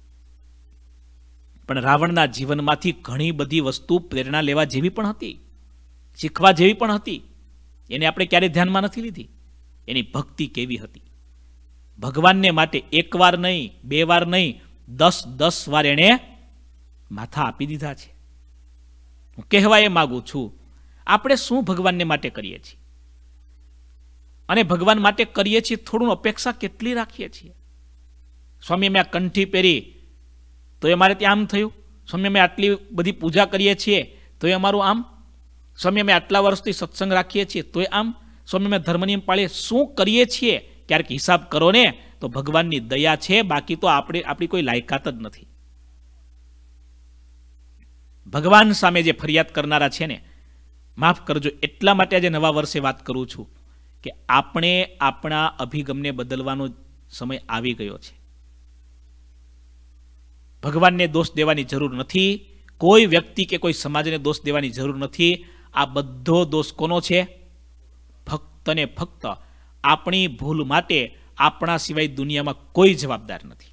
પણ રાવણના જીવનમાંથી ઘણી બધી વસ્તુ પ્રેરણા લેવા જેવી પણ હતી, શીખવા જેવી પણ હતી. એને આપણે ક્યારેય ધ્યાનમાં નથી લીધી. એની ભક્તિ કેવી હતી! ભગવાનને માટે એક વાર નહીં, 2 વાર નહીં, 10 વાર એણે માથા આપી દીધા છે. હું કહેવા એ માગું છું, આપણે શું ભગવાનને માટે કરીએ છીએ? અને ભગવાન માટે કરીએ છીએ થોડું અપેક્ષા કેટલી રાખીએ છીએ? સ્વામી અમે આ કંઠી પહેરી તો એ મારે ત્યાં આમ થયું. સ્વામી અમે આટલી બધી પૂજા કરીએ છીએ તો એ અમારું આમ. સ્વામી અમે આટલા વર્ષથી સત્સંગ રાખીએ છીએ તોય આમ. સ્વામી અમે ધર્મનિયમ પાળીએ, શું કરીએ છીએ? ક્યારેક હિસાબ કરો ને તો ભગવાનની દયા છે, બાકી તો આપણી કોઈ લાયકાત જ નથી. ભગવાન સામે જે ફરિયાદ કરનારા છે ને, માફ કરજો, એટલા માટે આજે નવા વર્ષે વાત કરું છું કે આપણે આપણા અભિગમને બદલવાનો સમય આવી ગયો છે. ભગવાનને દોષ દેવાની જરૂર નથી, કોઈ વ્યક્તિ કે કોઈ સમાજને દોષ દેવાની જરૂર નથી. આ બધો દોષ કોનો છે? ફક્ત ને ફક્ત આપણી ભૂલ માટે આપણા સિવાય દુનિયામાં કોઈ જવાબદાર નથી.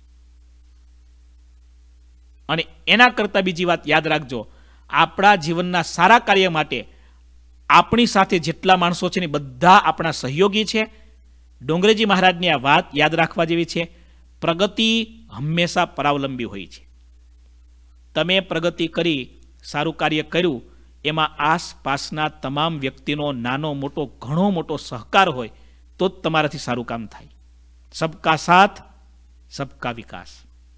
અને એના કરતાં બીજી વાત યાદ રાખજો, આપણા જીવનના સારા કાર્ય માટે આપણી સાથે જેટલા માણસો છે ને બધા આપણા સહયોગી છે. ડોંગરેજી મહારાજની આ વાત યાદ રાખવા જેવી છે. પ્રગતિ હંમેશા પરાવલંબી હોય છે. તમે પ્રગતિ કરી, સારું કાર્ય કર્યું, એમાં આસપાસના તમામ વ્યક્તિનો નાનો મોટો ઘણો મોટો સહકાર હોય તો જ તમારાથી સારું કામ થાય. સબકા સાથ સબકા વિકાસ.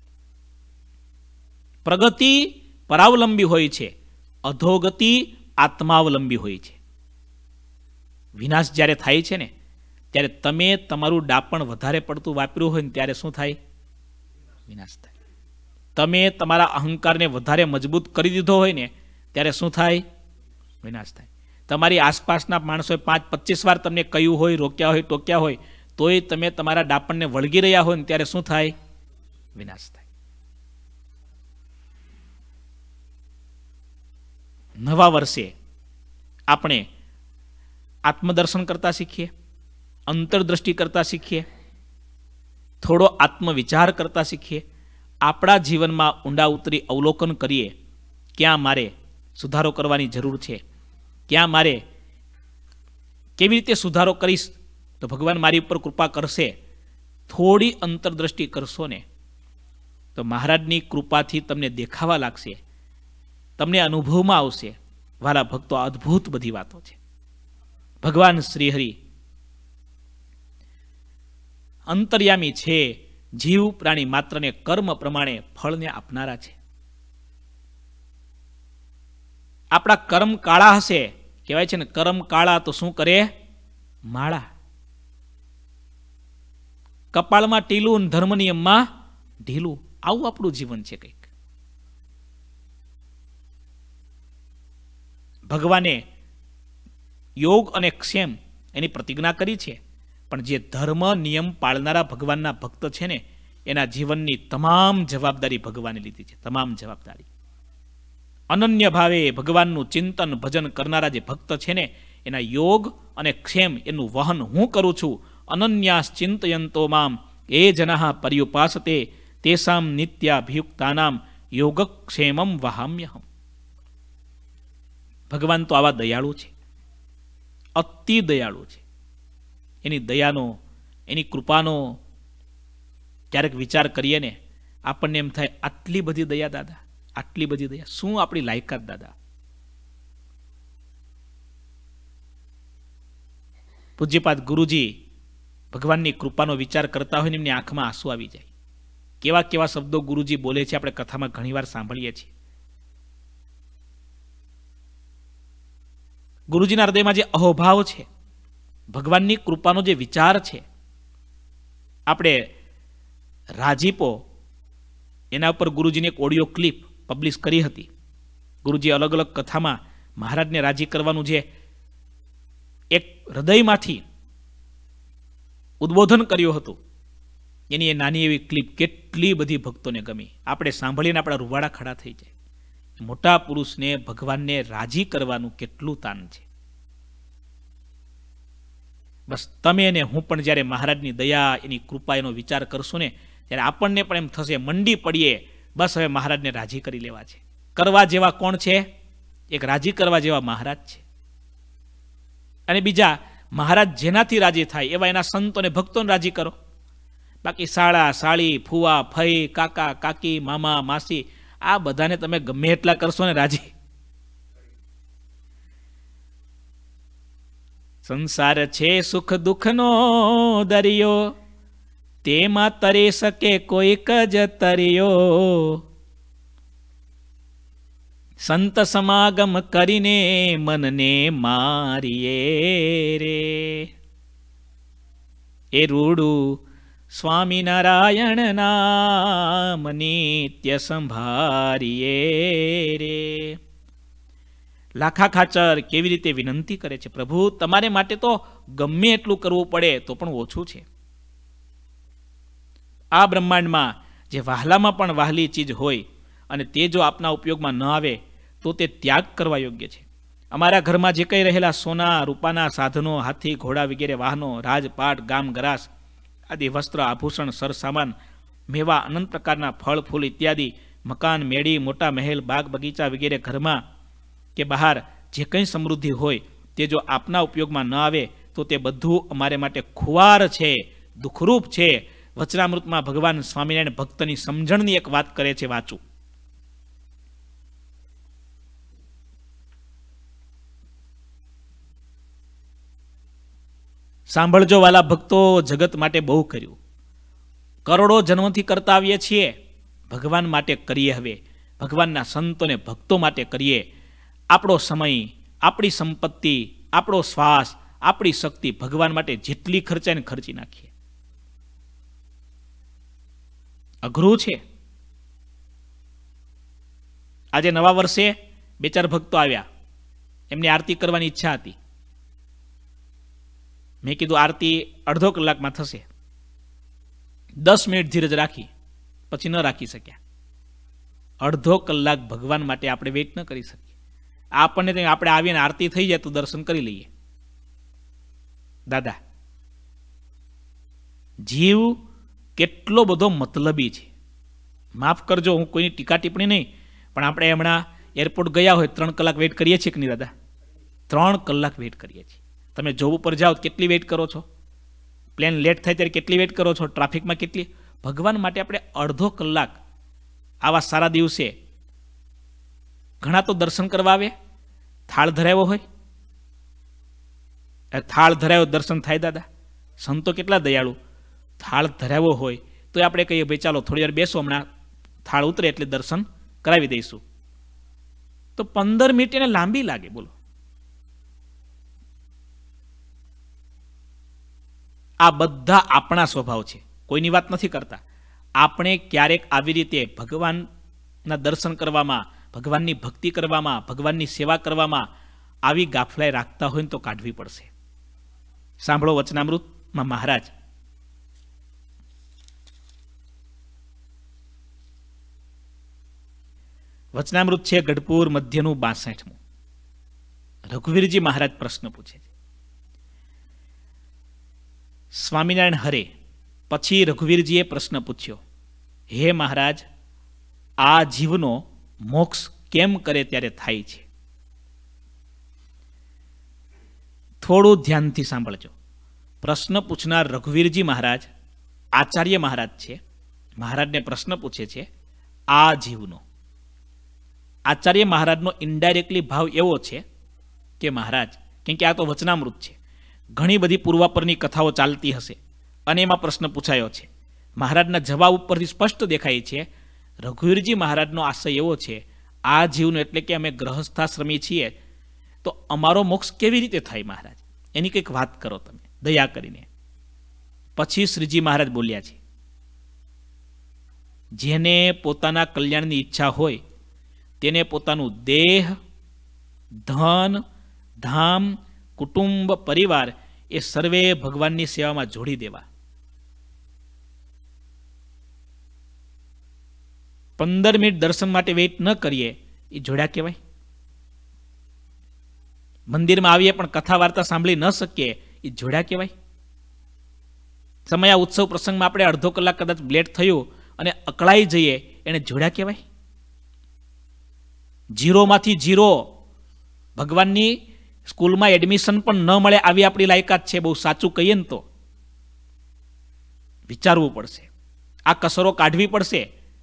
પ્રગતિ પરાવલંબી હોય છે, અધોગતિ આત્માવલંબી હોય છે. વિનાશ જ્યારે થાય છે ને ત્યારે તમે તમારું ડાપણ વધારે પડતું વાપર્યું હોય ને ત્યારે શું થાય? વિનાશ થાય. તમે તમારા અહંકારને વધારે મજબૂત કરી દીધો હોય ને ત્યારે શું થાય? વિનાશ થાય. તમારી આસપાસના માણસોએ 5-25 વાર તમને કહ્યું હોય, રોક્યા હોય, ટોક્યા હોય, તોય તમે તમારા ડાપણને વળગી રહ્યા હોય ને ત્યારે શું થાય? વિનાશ થાય. નવા વર્ષે આપણે આત્મદર્શન કરતા શીખીએ, અંતરદ્રષ્ટિ કરતા શીખીએ, થોડો આત્મવિચાર કરતા શીખીએ, આપણા જીવનમાં ઊંડા ઉતરી અવલોકન કરીએ, ક્યાં મારે સુધારો કરવાની જરૂર છે, ક્યાં મારે કેવી રીતે સુધારો કરીશ તો ભગવાન મારી ઉપર કૃપા કરશે. થોડી અંતરદ્રષ્ટિ કરશો ને તો મહારાજની કૃપાથી તમને દેખાવા લાગશે, તમને અનુભવમાં આવશે. વાલા ભક્તો, અદ્ભુત બધી વાતો છે. ભગવાન શ્રીહરિ અંતર્યામી છે, જીવ પ્રાણી માત્રને કર્મ પ્રમાણે ફળને આપનારા છે. આપણા કર્મ કાળા હશે, કહેવાય છે ને કર્મ કાળા તો શું કરે? માળા. કપાળમાં ટીલું, ધર્મ નિયમમાં ઢીલું. આવું આપણું જીવન છે. કંઈક ભગવાને યોગ અને ક્ષેમ એની પ્રતિજ્ઞા કરી છે, પણ જે ધર્મ નિયમ પાળનારા ભગવાનના ભક્ત છે ને એના જીવનની તમામ જવાબદારી ભગવાને લીધી છે. તમામ જવાબદારી. અનન્ય ભાવે ભગવાનનું ચિંતન ભજન કરનારા જે ભક્ત છે ને એના યોગ અને ક્ષેમ એનું વહન હું કરું છું. અનન્યાસ ચિંતયંતો મામ એ જનાઃ પર્યુપાસતે તેસામ નિત્યાભિયુક્તાનામ યોગક્ષેમમ વહામ્યહમ. ભગવાન તો આવા દયાળુ છે, અતિ દયાળુ છે. એની દયાનો, એની કૃપાનો ક્યારેક વિચાર કરીએ ને આપણને એમ થાય, આટલી બધી દયા દાદા, આટલી બધી દયા, શું આપણી લાયકાત દાદા. પૂજ્યપાદ ગુરુજી ભગવાનની કૃપાનો વિચાર કરતા હોય ને એમની આંખમાં આંસુ આવી જાય. કેવા કેવા શબ્દો ગુરુજી બોલે છે આપણે કથામાં ઘણીવાર સાંભળીએ છીએ. ગુરુજીના હૃદયમાં જે અહોભાવ છે, ભગવાનની કૃપાનો જે વિચાર છે, આપણે રાજીપો એના ઉપર ગુરુજીની એક ઓડિયો ક્લિપ પબ્લિશ કરી હતી. ગુરુજી અલગ અલગ કથામાં મહારાજને રાજી કરવાનું જે એક હૃદયમાંથી ઉદ્બોધન કર્યું હતું એની એ નાની એવી ક્લિપ કેટલી બધી ભક્તોને ગમી. આપણે સાંભળીને આપણા રૂવાડા ખડા થઈ જાય. મોટા પુરુષને ભગવાનને રાજી કરવાનું કેટલું તાન છે. બસ તમે ને હું પણ જ્યારે મહારાજની દયા, એની કૃપા, એનો વિચાર કરશું ને ત્યારે આપણને પણ એમ થશે, મંડી પડીએ, બસ હવે મહારાજને રાજી કરી લેવા છે. કરવા જેવા કોણ છે? એક રાજી કરવા જેવા મહારાજ છે. અને બીજા મહારાજ જેનાથી રાજી થાય એવા એના સંતોને ભક્તોને રાજી કરો. બાકી સાળા સાળી, ફુવા ફઈ, કાકા કાકી, મામા માસી, આ બધાને તમે ગમે એટલા કરશો ને રાજી. સંસાર છે સુખ દુઃખનો દરિયો, તેમાં તરી શકે કોઈક જ તરિયો. સંત સમાગમ કરીને મનને મારીએ રે, એ રૂડું સ્વામિનારાયણ નામ નિત્ય સંભારીએ રે. લાખા ખાચર કેવી રીતે વિનંતી કરે છે, પ્રભુ તમારે માટે તો ગમે એટલું કરવું પડે તો પણ ઓછું છે. આ બ્રહ્માંડમાં જે વહાલામાં પણ વહાલી ચીજ હોય અને તે જો આપના ઉપયોગમાં ન આવે તો તે ત્યાગ કરવા યોગ્ય છે. અમારા ઘરમાં જે કંઈ રહેલા સોના રૂપાના સાધનો, હાથી ઘોડા વગેરે વાહનો, રાજપાટ ગામ ગરાસ આદિ વસ્ત્ર આભૂષણ સરસામાન, મેવા, અનંત પ્રકારના ફળ ફૂલ ઇત્યાદિ, મકાન મેળી, મોટા મહેલ, બાગ બગીચા વગેરે ઘરમાં કે બહાર જે કંઈ સમૃદ્ધિ હોય તે જો આપના ઉપયોગમાં ન આવે તો તે બધું અમારે માટે ખુવાર છે, દુઃખરૂપ છે. વચનામૃતમાં ભગવાન સ્વામિનારાયણ ભક્તની સમજણની એક વાત કરે છે, વાંચું. સાંભળજો વાલા ભક્તો, જગત માટે બહુ કર્યું, કરોડો જન્મથી કરતા આવીએ છીએ, ભગવાન માટે કરીએ. હવે ભગવાનના સંતોને ભક્તો માટે કરીએ. આપણો સમય, આપણી સંપત્તિ, આપણો શ્વાસ, આપણી શક્તિ ભગવાન માટે જેટલી ખર્ચાય ને ખર્ચી નાખીએ. અઘરું છે. આજે નવા વર્ષે 2-4 ભક્તો આવ્યા, એમની આરતી કરવાની ઈચ્છા હતી. મેં કીધું આરતી અડધો કલાકમાં થશે. 10 મિનિટ ધીરજ રાખી, પછી ન રાખી શક્યા. અડધો કલાક ભગવાન માટે આપણે વેઇટ ન કરી શકીએ. આપણને આપણે આવીને આરતી થઈ જાય તો દર્શન કરી લઈએ. દાદા, જીવ કેટલો બધો મતલબી છે. માફ કરજો, હું કોઈની ટીકા ટિપ્પણી નહીં, પણ આપણે હમણાં એરપોર્ટ ગયા હોય 3 કલાક વેઇટ કરીએ છીએ કે નહીં દાદા? 3 કલાક વેઇટ કરીએ છીએ. તમે જોબ ઉપર જાઓ કેટલી વેઇટ કરો છો? પ્લેન લેટ થાય ત્યારે કેટલી વેઇટ કરો છો? ટ્રાફિકમાં કેટલી? ભગવાન માટે આપણે અડધો કલાક આવા સારા દિવસે, ઘણા તો દર્શન કરવા આવે, થાળ ધરાવ્યો હોય, થાળ ધરાવ્યો દર્શન થાય દાદા. સંતો કેટલા દયાળુ, થાળ ધરાવ્યો હોય તો આપણે કહીએ ભાઈ ચાલો થોડી વાર બેસો, હમણાં થાળ ઉતરે એટલે દર્શન કરાવી દઈશું. તો 15 મિનિટ એને લાંબી લાગે. બોલો, આ બધા આપણા સ્વભાવ છે, કોઈની વાત નથી કરતા. આપણે ક્યારેક આવી રીતે ભગવાનના દર્શન કરવામાં, ભગવાનની ભક્તિ કરવામાં, ભગવાનની સેવા કરવામાં આવી ગાફલાઈ રાખતા હોય ને તો કાઢવી પડશે. સાંભળો વચનામૃતમાં મહારાજ વચનામૃત છે ગઢપુર મધ્યનું 62મું. રઘુવીરજી મહારાજ પ્રશ્ન પૂછે છે. સ્વામિનારાયણ હરે પછી રઘુવીરજીએ પ્રશ્ન પૂછ્યો, હે મહારાજ, આ જીવનો મોક્ષ કેમ કરે ત્યારે થાય છે? થોડું ધ્યાનથી સાંભળજો. પ્રશ્ન પૂછનાર રઘુવીરજી મહારાજ આચાર્ય મહારાજ છે. મહારાજને પ્રશ્ન પૂછે છે આ જીવનો. આચાર્ય મહારાજનો ઇનડાયરેક્ટલી ભાવ એવો છે કે મહારાજ, કેમ કે આ તો વચનામૃત છે, ઘણી બધી પૂર્વાપરની કથાઓ ચાલતી હશે અને એમાં પ્રશ્ન પૂછાયો છે. મહારાજના જવાબ ઉપરથી સ્પષ્ટ દેખાય છે રઘુવીરજી મહારાજનો આશય એવો છે, આ જીવનો એટલે કે અમે ગ્રહસ્થાશ્રમી છીએ તો અમારો મોક્ષ કેવી રીતે થાય મહારાજ? એની કંઈક વાત કરો તમે દયા કરીને. પછી શ્રીજી મહારાજ બોલ્યા છે, જેને પોતાના કલ્યાણની ઈચ્છા હોય તેને પોતાનું દેહ, ધન, ધામ, કુટુંબ, પરિવાર એ સર્વે ભગવાનની સેવામાં જોડી દેવા. 15 મિનિટ દર્શન માટે વેઇટ ન કરીએ એ જોડ્યા કહેવાય? મંદિરમાં આવીએ પણ કથા વાર્તા સાંભળી ન શકીએ એ જોડ્યા કહેવાય? સમયા ઉત્સવ પ્રસંગમાં આપણે અડધો કલાક કદાચ લેટ થયું અને અકળાઈ જઈએ એને જોડ્યા કહેવાય? જીરોમાંથી જીરો ભગવાનની સ્કૂલમાં એડમિશન પણ ન મળે આવી આપણી લાયકાત છે. બહુ સાચું કહીએ ને તો વિચારવું પડશે, આ કસરો કાઢવી પડશે.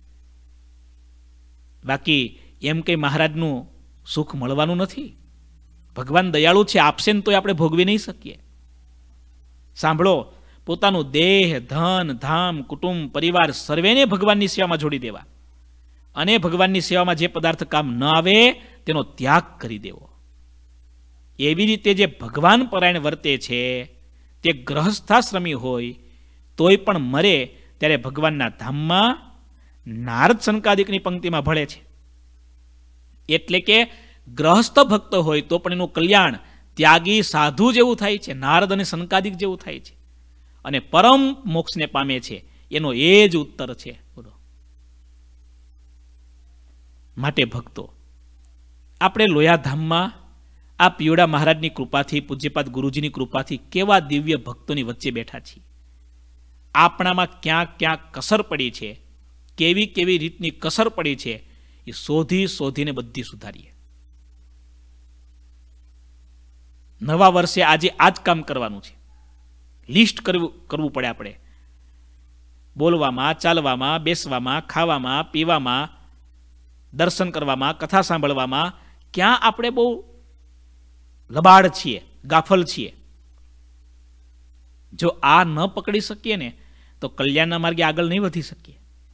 બાકી એમ કંઈ મહારાજનું સુખ મળવાનું નથી. ભગવાન દયાળુ છે, આપશે ને તોય આપણે ભોગવી નહીં શકીએ. સાંભળો, પોતાનું દેહ, ધન, ધામ, કુટુંબ, પરિવાર સર્વેને ભગવાનની સેવામાં જોડી દેવા અને ભગવાનની સેવામાં જે પદાર્થ કામ ન આવે તેનો ત્યાગ કરી દેવો. એવી રીતે જે ભગવાન પરાયણ વર્તે છે તે ગ્રહસ્થાશ્રમી હોય તોય પણ મરે ત્યારે ભગવાનના ધામમાં નારદ સનકાદિકની પંક્તિમાં ભળે છે. એટલે કે ગ્રહસ્થ ભક્ત હોય તો પણ એનું કલ્યાણ ત્યાગી સાધુ જેવું થાય છે, નારદ અને સનકાદિક જેવું થાય છે અને પરમ મોક્ષને પામે છે. એનો એ જ ઉત્તર છે. બોલો, માટે ભક્તો, આપણે લોયાધામમાં આ પિયોડા મહારાજની કૃપાથી, પૂજ્યપાદ ગુરુજીની કૃપાથી કેવા દિવ્ય ભક્તોની વચ્ચે બેઠા છીએ. આપણામાં ક્યાંક ક્યાંક કસર પડી છે, કેવી કેવી રીતની કસર પડી છે એ શોધી શોધીને બધી સુધારીએ. નવા વર્ષે આજે આ જ કામ કરવાનું છે. લિસ્ટ કરવું પડે આપણે, બોલવામાં, ચાલવામાં, બેસવામાં, ખાવામાં, પીવામાં, દર્શન કરવામાં, કથા સાંભળવામાં ક્યાં આપણે બહુ લબાડ છીએ, ગાફલ છીએ. જો આ ન પકડી શકીએ ને તો કલ્યાણના માર્ગે આગળ નહીં વધી શકીએ.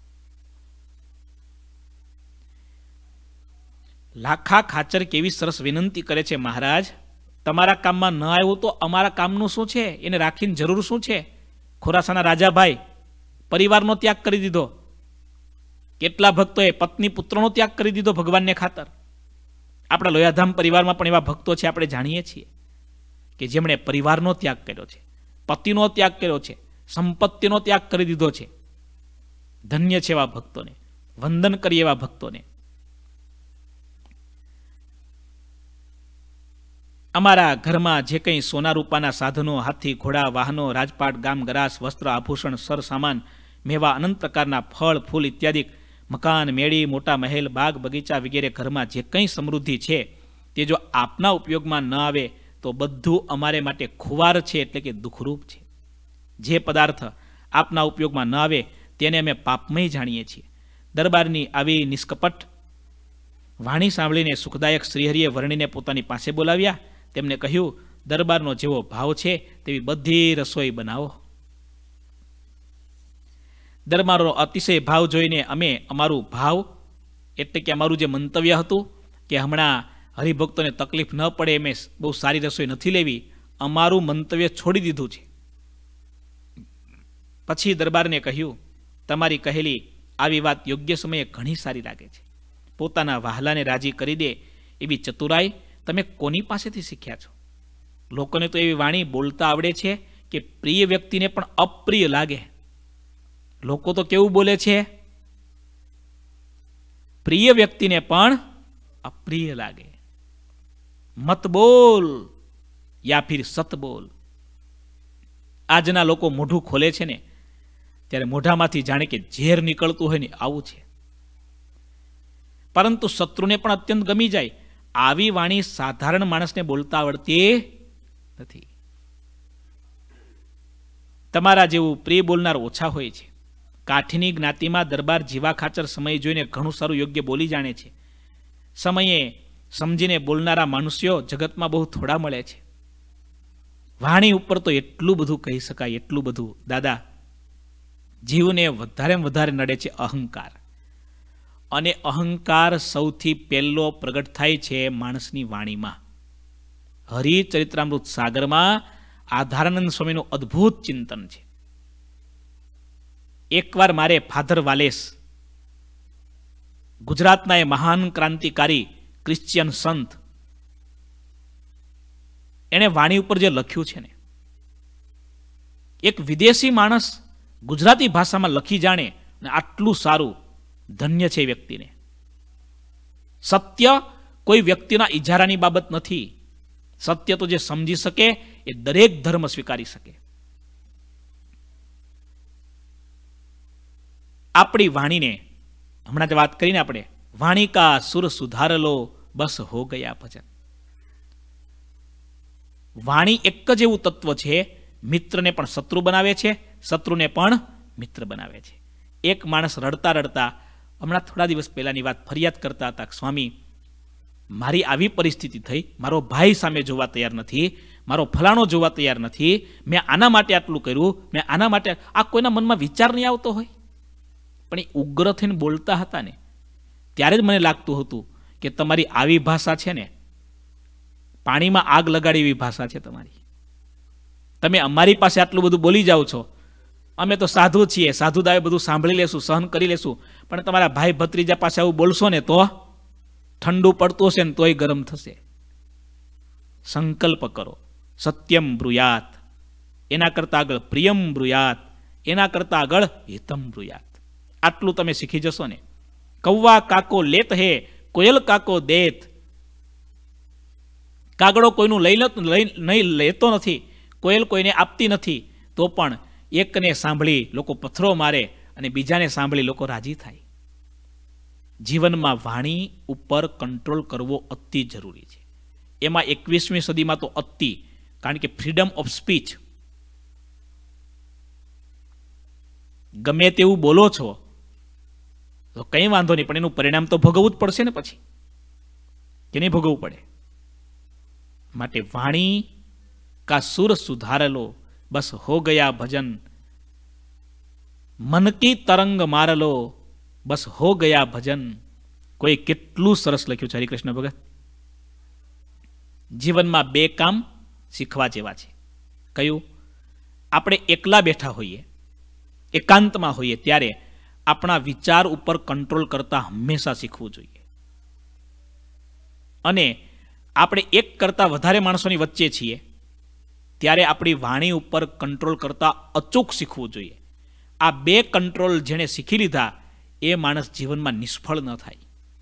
લાખા ખાચર કેવી સરસ વિનંતી કરે છે, મહારાજ તમારા કામમાં ન આવ્યું તો અમારા કામનું શું છે? એને રાખીને જરૂર શું છે? ખોરાસાના રાજાભાઈ પરિવારનો ત્યાગ કરી દીધો. કેટલા ભક્તોએ પત્ની પુત્રનો ત્યાગ કરી દીધો ભગવાનને ખાતર. આપણા લોયાધામ પરિવારમાં પણ એવા ભક્તો છે, આપણે જાણીએ છીએ કે જેમણે પરિવારનો ત્યાગ કર્યો છે, પતિનો ત્યાગ કર્યો છે, સંપત્તિનો ત્યાગ કરી દીધો છે. ધન્ય છે એવા ભક્તોને, વંદન કરીએ એવા ભક્તોને. અમારા ઘરમાં જે કંઈ સોના રૂપાના સાધનો, હાથી, ઘોડા, વાહનો, રાજપાટ, ગામ ગરાસ, વસ્ત્ર, આભૂષણ, સર સામાન, મેવા, અનંત પ્રકારના ફળ, ફૂલ ઇત્યાદિ, મકાન, મેળી, મોટા મહેલ, બાગ, બગીચા વગેરે ઘરમાં જે કંઈ સમૃદ્ધિ છે તે જો આપના ઉપયોગમાં ન આવે તો બધું અમારે માટે ખુવાર છે, એટલે કે દુઃખરૂપ છે. જે પદાર્થ આપના ઉપયોગમાં ન આવે તેને અમે પાપમય જાણીએ છીએ. દરબારની આવી નિષ્કપટ વાણી સાંભળીને સુખદાયક શ્રીહરિએ વર્ણીને પોતાની પાસે બોલાવ્યા. તેમને કહ્યું, દરબારનો જેવો ભાવ છે તેવી બધી રસોઈ બનાવો. દરબારનો અતિશય ભાવ જોઈને અમે અમારું ભાવ એટલે કે અમારું જે મંતવ્ય હતું કે હમણાં હરિભક્તોને તકલીફ ન પડે એમ બહુ સારી રસોઈ નથી લેવી, અમારું મંતવ્ય છોડી દીધું છે. પછી દરબારને કહ્યું, તમારી કહેલી આવી વાત યોગ્ય સમયે ઘણી સારી લાગે છે. પોતાના વહાલાને રાજી કરી દે એવી ચતુરાઈ તમે કોની પાસેથી શીખ્યા છો? લોકોને તો એવી વાણી બોલતા આવડે છે કે પ્રિય વ્યક્તિને પણ અપ્રિય લાગે. લોકો તો કેવું બોલે છે? પ્રિય વ્યક્તિને પણ અપ્રિય લાગે. મત બોલ યા ફિર સત બોલ. આજના લોકો મોઢું ખોલે છે ને ત્યારે મોઢામાંથી જાણે કે ઝેર નીકળતું હોય ને આવું છે. પરંતુ શત્રુને પણ અત્યંત ગમી જાય. આવી વાણી સાધારણ માણસને બોલતા આવડતી નથી. તમારા જેવું પ્રિય બોલનાર ઓછા હોય છે. કાઠીની જ્ઞાતિમાં દરબાર જીવા ખાચર સમય જોઈને ઘણું સારું યોગ્ય બોલી જાણે છે. સમયે સમજીને બોલનારા મનુષ્યો જગતમાં બહુ થોડા મળે છે. વાણી ઉપર તો એટલું બધું કહી શકાય, એટલું બધું. દાદા, જીવને વધારે વધારે નડે છે અહંકાર. અને અહંકાર સૌથી પહેલો પ્રગટ થાય છે માણસની વાણીમાં. હરિચરિત્રામૃત સાગરમાં આધારાનંદ સ્વામીનું અદ્ભુત ચિંતન છે. એકવાર મારે ફાધર વાલેસ, ગુજરાતના એ મહાન ક્રાંતિકારી ક્રિશ્ચિયન સંત, એણે વાણી ઉપર જે લખ્યું છે ને, એક વિદેશી માણસ ગુજરાતી ભાષામાં લખી જાણે ને આટલું સારું, ધન્ય છે વ્યક્તિને. સત્ય કોઈ વ્યક્તિના ઇજારાની બાબત નથી. સત્ય તો જે સમજી શકે એ દરેક ધર્મ સ્વીકારી શકે. આપણી વાણીને હમણાં જ વાત કરીને આપણે, વાણી કા સુર સુધારલો બસ હો ગયા ભજન. વાણી એક જ એવું તત્વ છે, મિત્રને પણ શત્રુ બનાવે છે, શત્રુને પણ મિત્ર બનાવે છે. એક માણસ રડતા રડતા હમણાં થોડા દિવસ પહેલાની વાત ફરિયાદ કરતા હતા, સ્વામી મારી આવી પરિસ્થિતિ થઈ, મારો ભાઈ સામે જોવા તૈયાર નથી, મારો ફલાણો જોવા તૈયાર નથી, મેં આના માટે આટલું કર્યું, મેં આના માટે. આ કોઈના મનમાં વિચાર નહીં આવતો હોય, પણ એ ઉગ્ર થઈને બોલતા હતા ને ત્યારે જ મને લાગતું હતું કે તમારી આવી ભાષા છે ને, પાણીમાં આગ લગાડી એવી ભાષા છે તમારી. તમે અમારી પાસે આટલું બધું બોલી જાઓ છો, અમે તો સાધુ છીએ, સાધુદાએ બધું સાંભળી લેશું, સહન કરી લેશું, પણ તમારા ભાઈ ભત્રીજા પાસે આવું બોલશો ને તો ઠંડુ પડતું હશે ને તોય ગરમ થશે. સંકલ્પ કરો, સત્યમ બ્રુયાત, એના કરતાં આગળ પ્રિયમ બ્રુયાત, એના કરતાં આગળ હિતમ બ્રુયાત. આટલું તમે શીખી જશો ને. કૌવા કાકો લેત હે, કોયલ કાકો દેત. કાગડો કોઈનું નહીં લેતો નથી, કોયલ કોઈને આપતી નથી, તો પણ એકને સાંભળી લોકો પથ્થરો મારે અને બીજાને સાંભળી લોકો રાજી થાય. જીવનમાં વાણી ઉપર કંટ્રોલ કરવો અતિ જરૂરી છે. એમાં 21મી સદીમાં તો અતિ, કારણ કે ફ્રીડમ ઓફ સ્પીચ. ગમે તેવું બોલો છો તો કંઈ વાંધો નહીં, પણ એનું પરિણામ તો ભોગવવું જ પડશે ને પછી, કે નહીં ભોગવવું પડે? માટે વાણી કા સુર સુધારેલો બસ હો ગયા ભજન, મન કી તરંગ મારલો, બસ હો ગયા ભજન. કોઈ કેટલું સરસ લખ્યું છે હરિકૃષ્ણ ભગત. જીવનમાં બે કામ શીખવા જેવા છે. કયું? આપણે એકલા બેઠા હોઈએ, એકાંતમાં હોઈએ, ત્યારે આપણા વિચાર ઉપર કંટ્રોલ કરતા હંમેશા શીખવું જોઈએ. અને આપણે એક કરતાં વધારે માણસોની વચ્ચે છીએ ત્યારે આપણી વાણી ઉપર કંટ્રોલ કરતા અચૂક શીખવું જોઈએ. આ બે કંટ્રોલ જેણે શીખી લીધા એ માણસ જીવનમાં નિષ્ફળ ન થાય.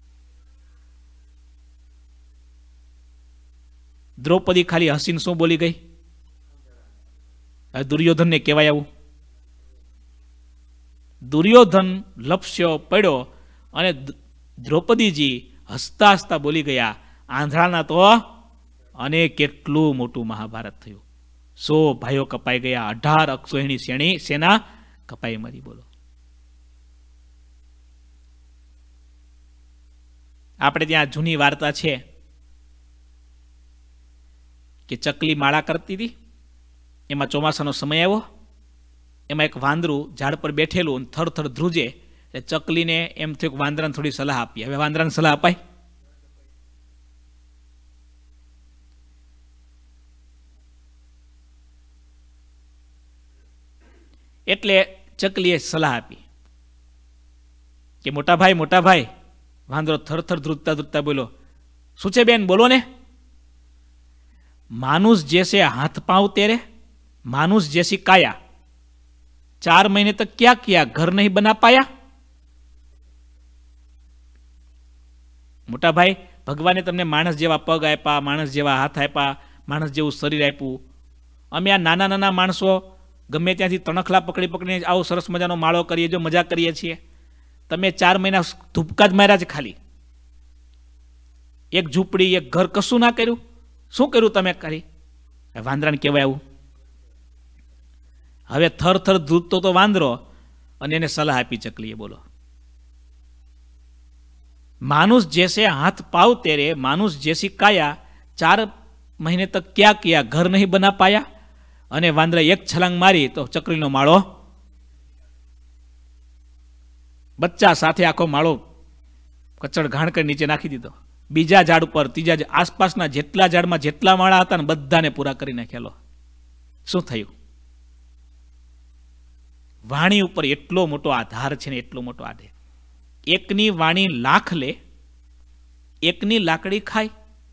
દ્રૌપદી ખાલી હસીને શું બોલી ગઈ? દુર્યોધનને કહેવાય આવું? દુર્યોધન લપસ્યો પડ્યો અને દ્રૌપદીજી હસતા હસતા બોલી ગયા, આંધળાના તો. અને કેટલું મોટું મહાભારત થયું. 100 ભાઈઓ કપાઈ ગયા, 18 અક્ષોહિણી સેના કપાઈ મરી. બોલો, આપણે ત્યાં જૂની વાર્તા છે કે ચકલી માળા કરતી હતી. એમાં ચોમાસાનો સમય આવ્યો. એમાં એક વાંદરું ઝાડ પર બેઠેલું અને થર ધ્રુજે. એટલે ચકલીને એમ થયું કે વાંદરાને થોડી સલાહ આપી. હવે વાંદરાને સલાહ અપાય? એટલે ચકલીએ સલાહ આપી કે મોટા ભાઈ. વાંદરો થર ધ્રુજતા ધ્રુજતા બોલો, શું છે બેન, બોલો ને. मानुष जैसे हाथ पांव तेरे, मानुष जैसी काया, 4 महीने तक क्या किया, घर नहीं बना पाया. मोटा भाई, भगवाने तमने मानस जेवा पग आप्या, मानस जेवा हाथ आप्या, मानस जेवुं शरीर आप्युं. अमे आ नाना नाना माणसो गमे त्यांथी तणखला पकड़ी पकड़ीने आवो सरस मजानो माळो करीए, जो मजा करीए छीए. तमे 4 महीना धूपका ज मार्या छे खाली. एक झूंपड़ी, एक घर, कशुं ना कर्युं. શું કર્યું તમે કરી? વાંદરાને કહેવાય આવું? હવે થર ધ્રુજતો તો વાંદરો અને એને સલાહ આપી ચકલીએ. બોલો, मानुष जैसे हाथ पाव तेरे, मानुष जैसी काया, 4 महीने तक क्या किया, घर नहीं बना पाया. અને વાંદરા એક છલાંગ મારી તો ચકલીનો માળો, બચ્ચા સાથે આખો માળો કચડ ઘાણ કરી નીચે નાખી દીધો. બીજા ઝાડ ઉપર, ત્રીજા, આસપાસના જેટલા ઝાડમાં જેટલા માળા હતા ને બધાને પૂરા કરી નાખેલો. શું થયું? વાણી ઉપર એટલો મોટો આધાર છે ને, એટલો મોટો આધાર. એકની વાણી લાખ લે, એકની લાકડી ખાય.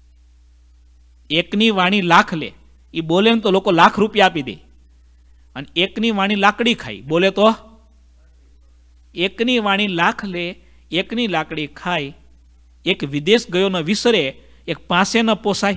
એકની વાણી લાખ લે, એ બોલે ને તો લોકો લાખ રૂપિયા આપી દે. અને એકની વાણી લાકડી ખાય, બોલે તો. એકની વાણી લાખ લે, એકની લાકડી ખાય. એક વિદેશ ગયો ન વિસરે, એક પાસે ન પોસાય.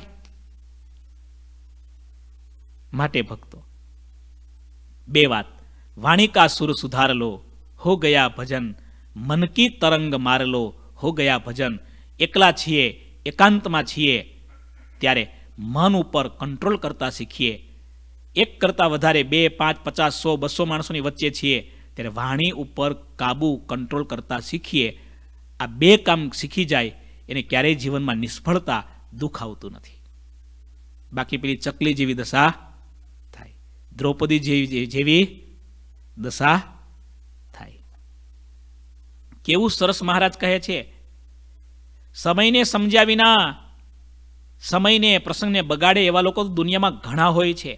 માટે ભક્તો, 2 વાત. વાણી કા સુર સુધાર લો, હો ગયા ભજન. મન કી તરંગ માર લો, હો ગયા ભજન. એકલા છીએ, એકાંતમાં છીએ ત્યારે મન ઉપર કંટ્રોલ કરતા શીખીએ. એક કરતાં વધારે 2, 5, 50, 100, 200 માણસોની વચ્ચે છીએ ત્યારે વાણી ઉપર કાબુ, કંટ્રોલ કરતા શીખીએ. આ 2 કામ શીખી જાય એને ક્યારેય જીવનમાં નિષ્ફળતા, દુઃખ આવતું નથી. બાકી પેલી ચકલી જેવી દશા થાય, દ્રૌપદી જેવી દશા થાય. કેવું સરસ મહારાજ કહે છે, સમયને સમજ્યા વિના સમયને, પ્રસંગને બગાડે એવા લોકો દુનિયામાં ઘણા હોય છે.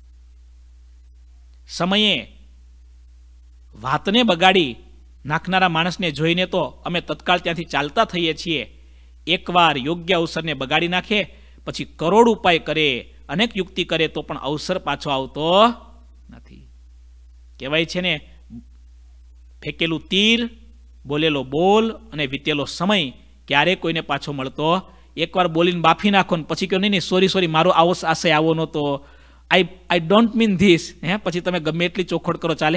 સમયે વાતને બગાડી નાખનારા માણસને જોઈને તો અમે તત્કાળ ત્યાંથી ચાલતા થઈએ છીએ. એકવાર યોગ્ય અવસરને બગાડી નાખે, પછી કરોડ ઉપાય કરે, અનેક યુક્તિ કરે તો પણ અવસર પાછો આવતો નથી. કહેવાય છે ને, ફેંકેલું તીર, બોલેલો બોલ અને વીતેલો સમય ક્યારેય કોઈને પાછો મળતો. એકવાર બોલીને બાફી નાખો ને પછી કહો નહીં સોરી મારો આવો આશય આવો નહોતો, આઈ ડોન્ટ મીન ધીસ. પછી તમે ગમે એટલી ચોખવટ કરો ચાલે?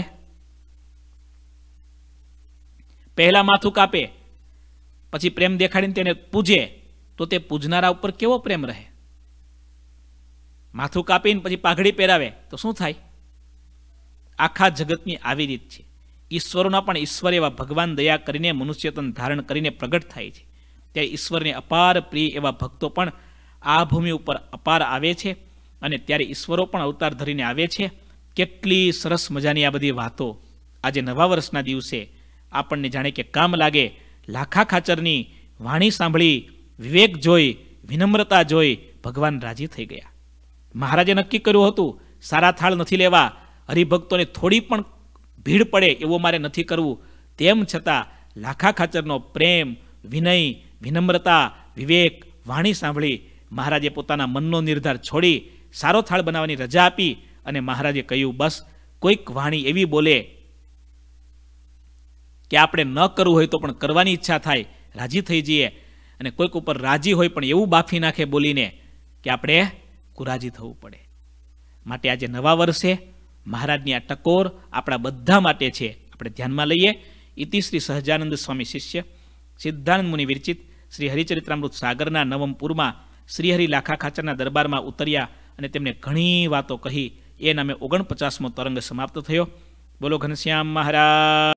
પહેલા માથું કાપે, પછી પ્રેમ દેખાડીને તેને પૂજે તો તે પૂજનારા ઉપર કેવો પ્રેમ રહે? માથું કાપીને પછી પાઘડી પહેરાવે તો શું થાય? આખા જગતની આવી રીત છે. ઈશ્વરોના પણ ઈશ્વર એવા ભગવાન દયા કરીને મનુષ્યતન ધારણ કરીને પ્રગટ થાય છે. ત્યારે ઈશ્વરને અપાર પ્રિય એવા ભક્તો પણ આ ભૂમિ ઉપર અપાર આવે છે. અને ત્યારે ઈશ્વરો પણ અવતાર ધરીને આવે છે. કેટલી સરસ મજાની આ બધી વાતો આજે નવા વર્ષના દિવસે આપણને જાણે કે કામ લાગે. લાખા ખાચરની વાણી સાંભળી, વિવેક જોઈ, વિનમ્રતા જોઈ ભગવાન રાજી થઈ ગયા. મહારાજે નક્કી કર્યું હતું સારા થાળ નથી લેવા, હરિભક્તોને થોડી પણ ભીડ પડે એવું મારે નથી કરવું. તેમ છતાં લાખા ખાચરનો પ્રેમ, વિનય, વિનમ્રતા, વિવેક, વાણી સાંભળી મહારાજે પોતાના મનનો નિર્ધાર છોડી સારો થાળ બનાવવાની રજા આપી અને મહારાજે કહ્યું, બસ કોઈક વાણી એવી બોલે કે આપણે ન કરવું હોય તો પણ કરવાની ઈચ્છા થાય, રાજી થઈ જઈએ, અને કોઈક ઉપર રાજી હોય પણ એવું બાફી નાખે બોલીને કે આપણે કુરાજી થવું પડે. માટે આજે નવા વર્ષે મહારાજની આ ટકોર આપણા બધા માટે છે. આપણે ધ્યાનમાં લઈએ. ઇતિ શ્રી સહજાનંદ સ્વામી શિષ્ય સિદ્ધાનંદ મુનિ વિરચિત શ્રી હરિચરિત્રામૃત સાગરના નવમપુરમાં શ્રીહરિ લાખા ખાચરના દરબારમાં ઉતર્યા અને તેમને ઘણી વાતો કહી. એ નામે 49મો તરંગ સમાપ્ત થયો. બોલો ઘનશ્યામ મહારાજ.